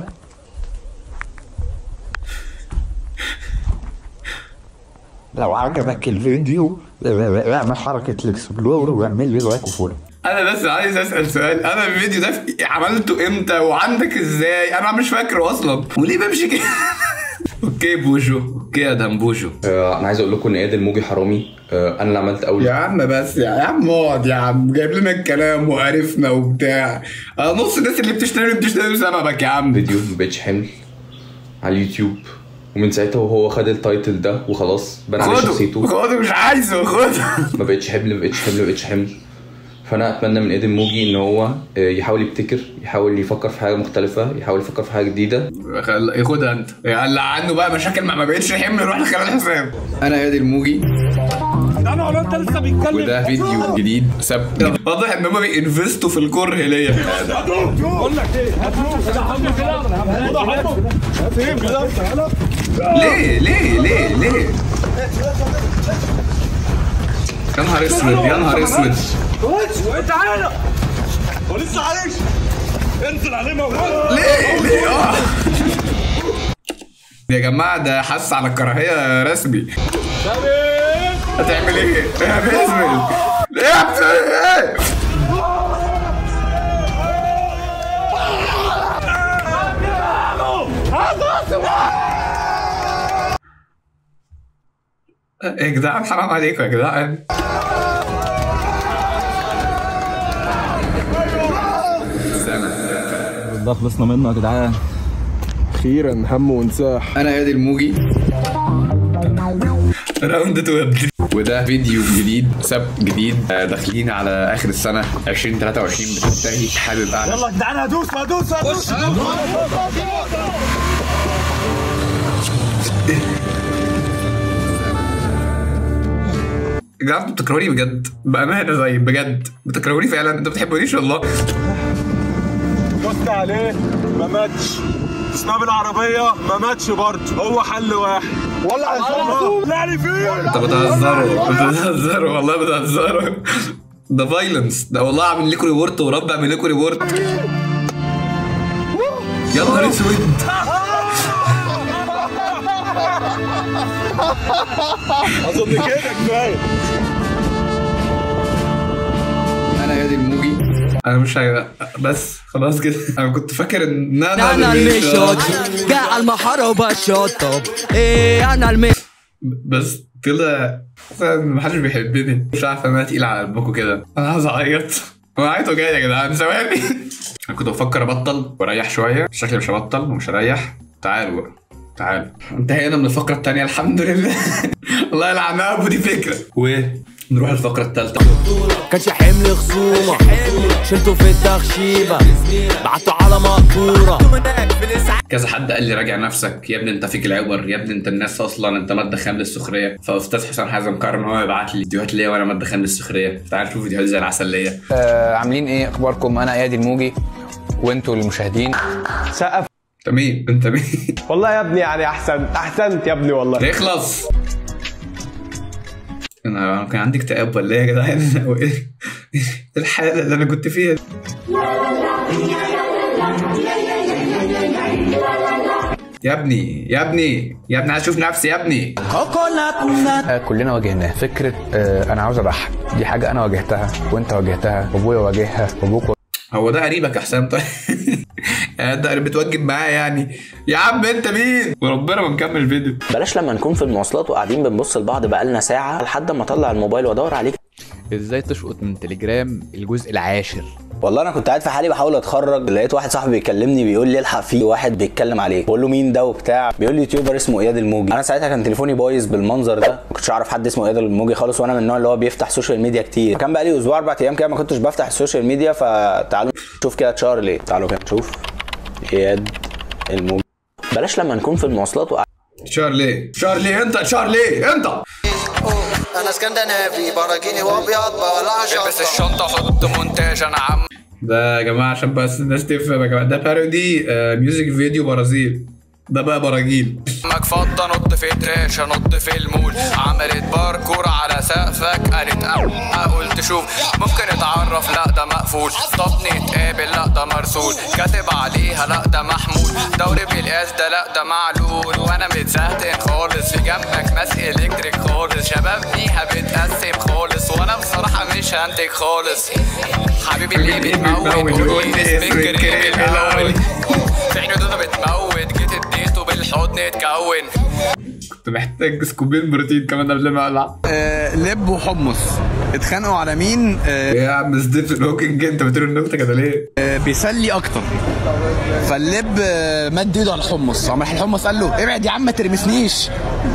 لو عجبك الفيديو اعمل حركة الاكسبلور واعمل لي لايك وفولو.
انا بس عايز اسال سؤال، انا الفيديو ده عملته امتى وعندك ازاي؟ انا مش فاكره اصلا، وليه بمشي كده؟ اوكي بوجو، اوكي يا دم بوجو.
آه انا عايز اقول لكم ان اياد الموجي حرامي. آه انا اللي عملت اول
يا عم بس يا عم اقعد يا عم، جايب لنا الكلام وعرفنا وبتاع. آه نص الناس اللي بتشتري بتشتري بسببك يا عم.
فيديو ما بقتش حمل على اليوتيوب، ومن ساعتها وهو خد التايتل ده وخلاص بنى عليه شخصيته.
خده مش عايزه خده.
ما بقتش حمل ما بقتش حمل ما بقتش حمل. فانا اتمنى من اياد الموجي ان هو يحاول يبتكر، يحاول يفكر في حاجه مختلفه، يحاول يفكر في حاجه جديده.
ياخدها انت، يقلع عنه بقى مشاكل ما بقتش حمل، روح لخالد حسام. انا اياد الموجي،
انا ولا انت لسه بيتكلم،
وده فيديو جديد سب. واضح ان هم بينفستوا في الكره ليا.
بقول لك ايه،
ليه ليه ليه ليه يا نهار اسود يا نهار اسود.
تعالى ولسه عليك، انزل عليه موجود.
ليه ليه اه يا جماعه ده حس على الكراهيه رسمي. هتعمل ايه يا باسل؟ ايه يا ايه؟ يا جدعان حرام عليكم يا جدعان.
ده خلصنا منه يا جدعان اخيرا، هم وانساح.
انا اياد الموجي، راوند اتنين، وده فيديو جديد سب جديد. داخلين على اخر السنه ألفين وتلاتة وعشرين بتنتهي. حابب اعمل
يلا يا جدعان هدوس هدوس هدوس.
يا جدعان انتوا بتكرهوني بجد بامانه، زي بجد بتكرهوني فعلا، انتوا ما بتحبونيش والله.
دوست عليه ما ماتش، سناب العربيه ما ماتش برضه، هو حل واحد. والله عايز لا فيه.
انتوا بتهزروا بتهزروا والله بتهزروا. ده فايلنس ده والله. اعمل لكم ريبورت ورب اعمل لكم ريبورت. يا نهار اسود.
اظن كده كفايه.
انا اياد الموجي، انا مش هي... بس خلاص كده. انا كنت فاكر ان انا
انا المشط جاء المحاره وبشطب. ايه انا المشط
بس طلع محدش بيحبني. مش عارف انا تقيل على قلبكم كده. انا عايز اعيط، انا عايزه جاي يا جدعان ثواني. انا كنت بفكر ابطل واريح شويه، شكلي مش هبطل ومش هريح. تعالوا بقى تعالوا، انتهينا من الفقره الثانيه الحمد لله. الله يلعنها ابو دي فكره. ونروح الفقره الثالثه.
كانش حمل خصومه، شلته في التخشيبه، بعته على مقطوره.
كذا حد قال لي راجع نفسك يا ابني، انت فيك العبر يا ابني، انت الناس اصلا انت ماده خام للسخريه. فاستاذ حسام حازم قرر ان هو يبعت لي فيديوهات ليا وانا ماده خام للسخريه. تعال شوف فيديوهات زي العسل ليا.
آه عاملين ايه اخباركم؟ انا اياد الموجي وانتوا المشاهدين.
سقف. انت مين؟ انت مين؟
والله يا ابني يعني احسن احسنت يا ابني والله.
اخلص. انا كان عندي اكتئاب ولا ايه يا جدعان؟ ايه الحاله اللي انا كنت فيها؟ يا ابني يا ابني يا ابني عايز اشوف نفسي يا ابني.
آه كلنا واجهناه فكره. آه انا عاوز اضحك، دي حاجه انا واجهتها وانت واجهتها وابويا واجهها وابوك.
هو ده قريبك يا حسام؟ طيب ده بتوجب معاه يعني. يا عم انت مين؟ وربنا ما نكمل الفيديو.
بلاش لما نكون في المواصلات وقاعدين بنبص لبعض بقالنا ساعه لحد ما اطلع الموبايل وادور عليك.
ازاي تشقط من تليجرام الجزء العاشر.
والله انا كنت قاعد في حالي بحاول اتخرج، لقيت واحد صاحبي بيكلمني بيقول لي الحق في واحد بيتكلم عليك، بقول له مين ده وبتاع، بيقول لي يوتيوبر اسمه اياد الموجي. انا ساعتها كان تليفوني بايظ بالمنظر ده، ما كنتش اعرف حد اسمه اياد الموجي خالص، وانا من النوع اللي هو بيفتح سوشيال ميديا كتير. كان بقى لي اسبوع اربع ايام كده ما كنتش بفتح السوشيال ميديا، فتعالوا نشوف كده اتشهر ليه. تعالوا كده نشوف اياد الموجي. بلاش لما نكون في المواصلات وقع...
اتشهر ليه؟ اتشهر ليه انت؟ اتشهر ليه انت؟
انا اسكندنافي براجيني وابيض بولع شنطه البس الشنطه حط مونتاج انا عم.
ده يا جماعه عشان بس الناس تفهم يا جماعه، ده بارودي آه ميوزك فيديو برازيل، ده بقى براجيل.
عمك فضه نط في تراش نط في المول، عملت باركور على سقفك قالت أه قلت شوف ممكن اتعرف لا ده مقفول، طب نتقابل لا ده مرسول، كاتب عليها لا ده محمول، دوري بالقاس ده لا ده معلول، وانا متزهتن خالص في جنبك ناس الكتريك خالص، شباب فيها بتقسم خالص، وانا بصراحه مش هنتج خالص، حبيبي اللي بتموت والناس بتكرم الاول، في حين دودة بتموت جيت اديته بالحضن اتكون.
كنت محتاج سكوبين بروتين كمان قبل ما اقلع.
آه لب وحمص اتخانقوا على مين؟ آه
يا عم ستيفن هوكينج انت بتقول النكته كده ليه؟
آه بيسلي اكتر. فاللب آه مد ايده على الحمص، قام راح الحمص قال له ابعد يا عم ما ترمسنيش.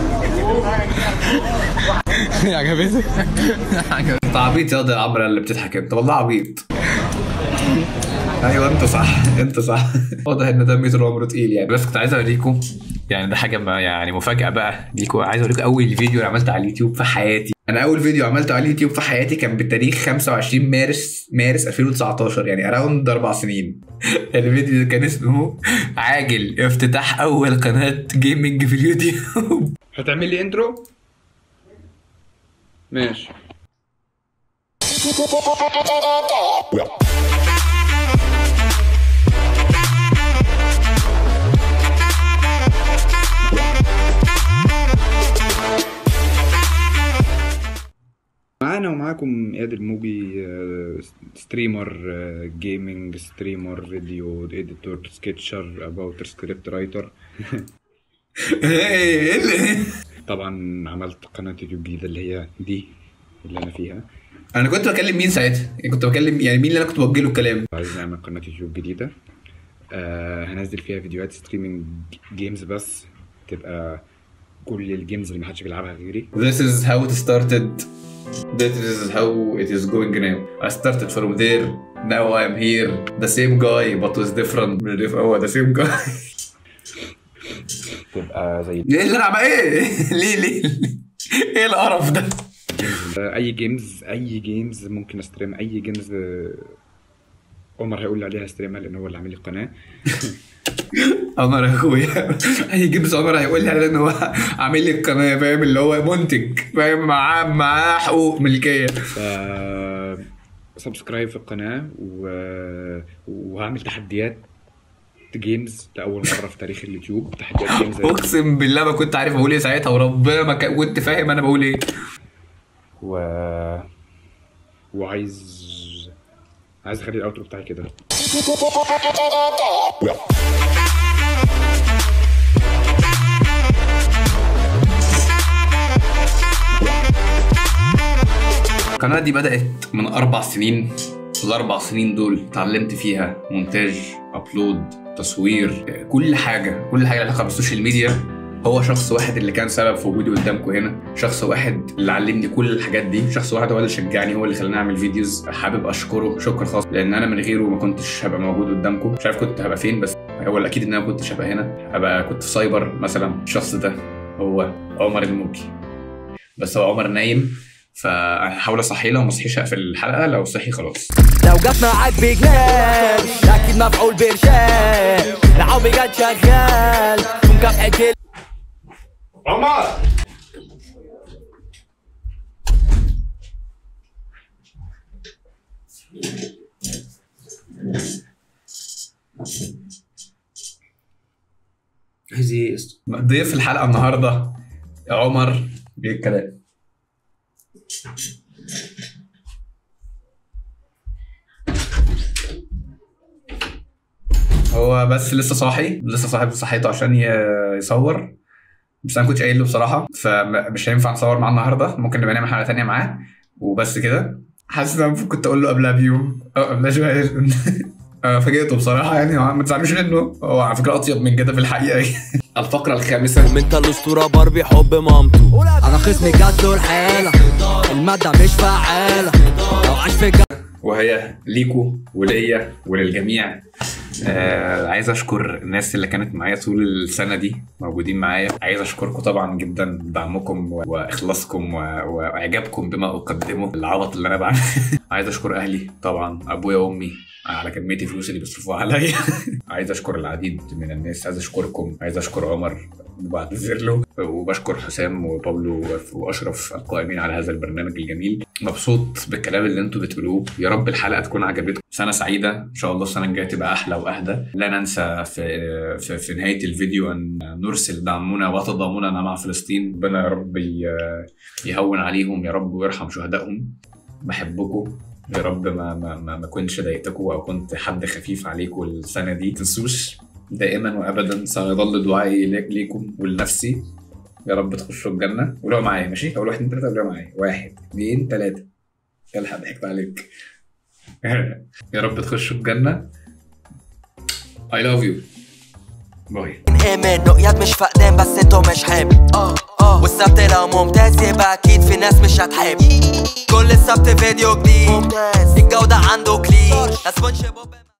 عجبتك؟
انت عبيط يا ده عمرو اللي بتضحك انت، والله عبيط. ايوه انت صح انت صح. واضح ان ده متر عمره تقيل يعني. بس كنت عايز اوريكم يعني، ده حاجه ما يعني مفاجاه بقى ليكم، عايز اوريكم اول فيديو انا عملته على اليوتيوب في حياتي. انا اول فيديو عملته على اليوتيوب في حياتي كان بتاريخ خمسة وعشرين مارس مارس ألفين وتسعتاشر، يعني اراوند اربع سنين. الفيديو ده كان اسمه عاجل افتتاح اول قناه جيمنج في اليوتيوب.
هتعمل لي انترو؟ ماشي. معانا ومعاكم اياد الموجي، ستريمر جيمنج، ستريمر فيديو اديتور، سكتشر، اباوتر، سكريبت رايتر. طبعا عملت قناه يوتيوب جديده اللي هي دي اللي انا فيها.
انا كنت بكلم مين ساعتها؟ كنت بكلم يعني مين اللي انا كنت بوجه له الكلام؟
عايز نعمل قناه يوتيوب جديده، آه هنزل فيها فيديوهات ستريمينج جيمز، بس تبقى كل الجيمز اللي محدش بيلعبها غيري.
This is how it started. This is how it is going now. I started from there. Now I am here. The same guy but was different. هو the same guy.
تبقى زي
ايه اللي انا عم ايه؟ ليه ليه؟ ايه القرف ده؟
اي جيمز اي جيمز ممكن استريم اي جيمز. عمر هيقول لي عليها استريمها لان هو اللي عامل لي القناه.
عمر يا اخويا اي جيمز عمر هيقول لي عليها ان هو عامل لي القناه، فاهم؟ اللي هو منتج، فاهم؟ معاه معاه حقوق ملكيه. ف
سبسكرايب في القناه و... وهعمل تحديات جيمز لاول مره في تاريخ اليوتيوب. تحديات جيمز
اقسم بالله ما كنت عارف اقول ايه ساعتها، وربنا ما كنت فاهم انا بقول ايه.
و وعايز عايز اخلي الاوترو بتاعي كده.
القناة دي بدأت من أربع سنين. الأربع سنين دول اتعلمت فيها مونتاج، أبلود، تصوير، كل حاجة كل حاجة علاقة بالسوشيال ميديا. هو شخص واحد اللي كان سبب في وجودي قدامكم هنا، شخص واحد اللي علمني كل الحاجات دي، شخص واحد هو اللي شجعني، هو اللي خلاني اعمل فيديوز. حابب اشكره شكر خاص، لان انا من غيره ما كنتش هبقى موجود قدامكم. مش عارف كنت هبقى فين، بس هو الاكيد ان انا ما كنتش هبقى هنا، هبقى كنت في سايبر مثلا. الشخص ده هو عمر الموجي، بس هو عمر نايم، فهحاول اصحيه. لو ما صحيش هقفل الحلقه، لو صحي خلاص.
لو جت معاك بجنان اكيد مفعول برشام، العو بجد شغال مكافحة
عمر.
هذه ضيف الحلقه النهارده عمر بالكلام. هو بس لسه صاحي، لسه صاحي صحيته عشان يصور، بس انا كنتش قايل له بصراحه، فمش هينفع نصور معاه النهارده. ممكن نبقى نعمل حلقه ثانيه معاه، وبس كده. حاسس ان انا المفروض كنت اقول له قبلها بيوم او قبلها شويه. انا فاجئته بصراحه يعني، ما تزعلوش منه، هو على فكره اطيب من كده في الحقيقه. الفقره الخامسه.
انت الاسطوره باربي حب مامته، انا خصمي جات له الحاله، الماده مش فعاله لو عاش في
وهي ليكو وليا وللجميع. آه عايز اشكر الناس اللي كانت معايا طول السنه دي موجودين معايا. عايز اشكركم طبعا جدا بدعمكم واخلاصكم واعجابكم بما اقدمه، العبط اللي انا بعمله. عايز اشكر اهلي طبعا، ابويا وامي على كميه الفلوس اللي بيصرفوها عليا. عايز اشكر العديد من الناس، عايز اشكركم، عايز اشكر عمر وبعتذر له، وبشكر حسام وبابلو واشرف القائمين على هذا البرنامج الجميل. مبسوط بالكلام اللي انتوا بتقولوه، يا رب الحلقه تكون عجبتكم. سنه سعيده ان شاء الله، السنه الجايه تبقى احلى واهدى. لا ننسى في في, في نهايه الفيديو ان نرسل دعمنا وتضامننا مع فلسطين. ربنا يا رب يهون عليهم يا رب ويرحم شهدائهم. بحبكم يا رب، ما ما ما, ما كنتش ضايقتكم او كنت حد خفيف عليكم السنه دي. تنسوش دائما وابدا سيظل دعائي ليكم ولنفسي، يا رب تخشوا الجنه. ولو معايا ماشي، اول واحد اتنين تلاته ولو معايا، واحد اتنين تلاته. يلا ضحكت عليك. يا رب تخشوا الجنه. I love you. باي.
ايمن رؤيات مش فقدان بس انتو مش حمل. اه اه والسبت لو ممتاز يبقى اكيد في ناس مش هتحب. كل السبت فيديو جديد ممتاز، الجودة عنده كلين.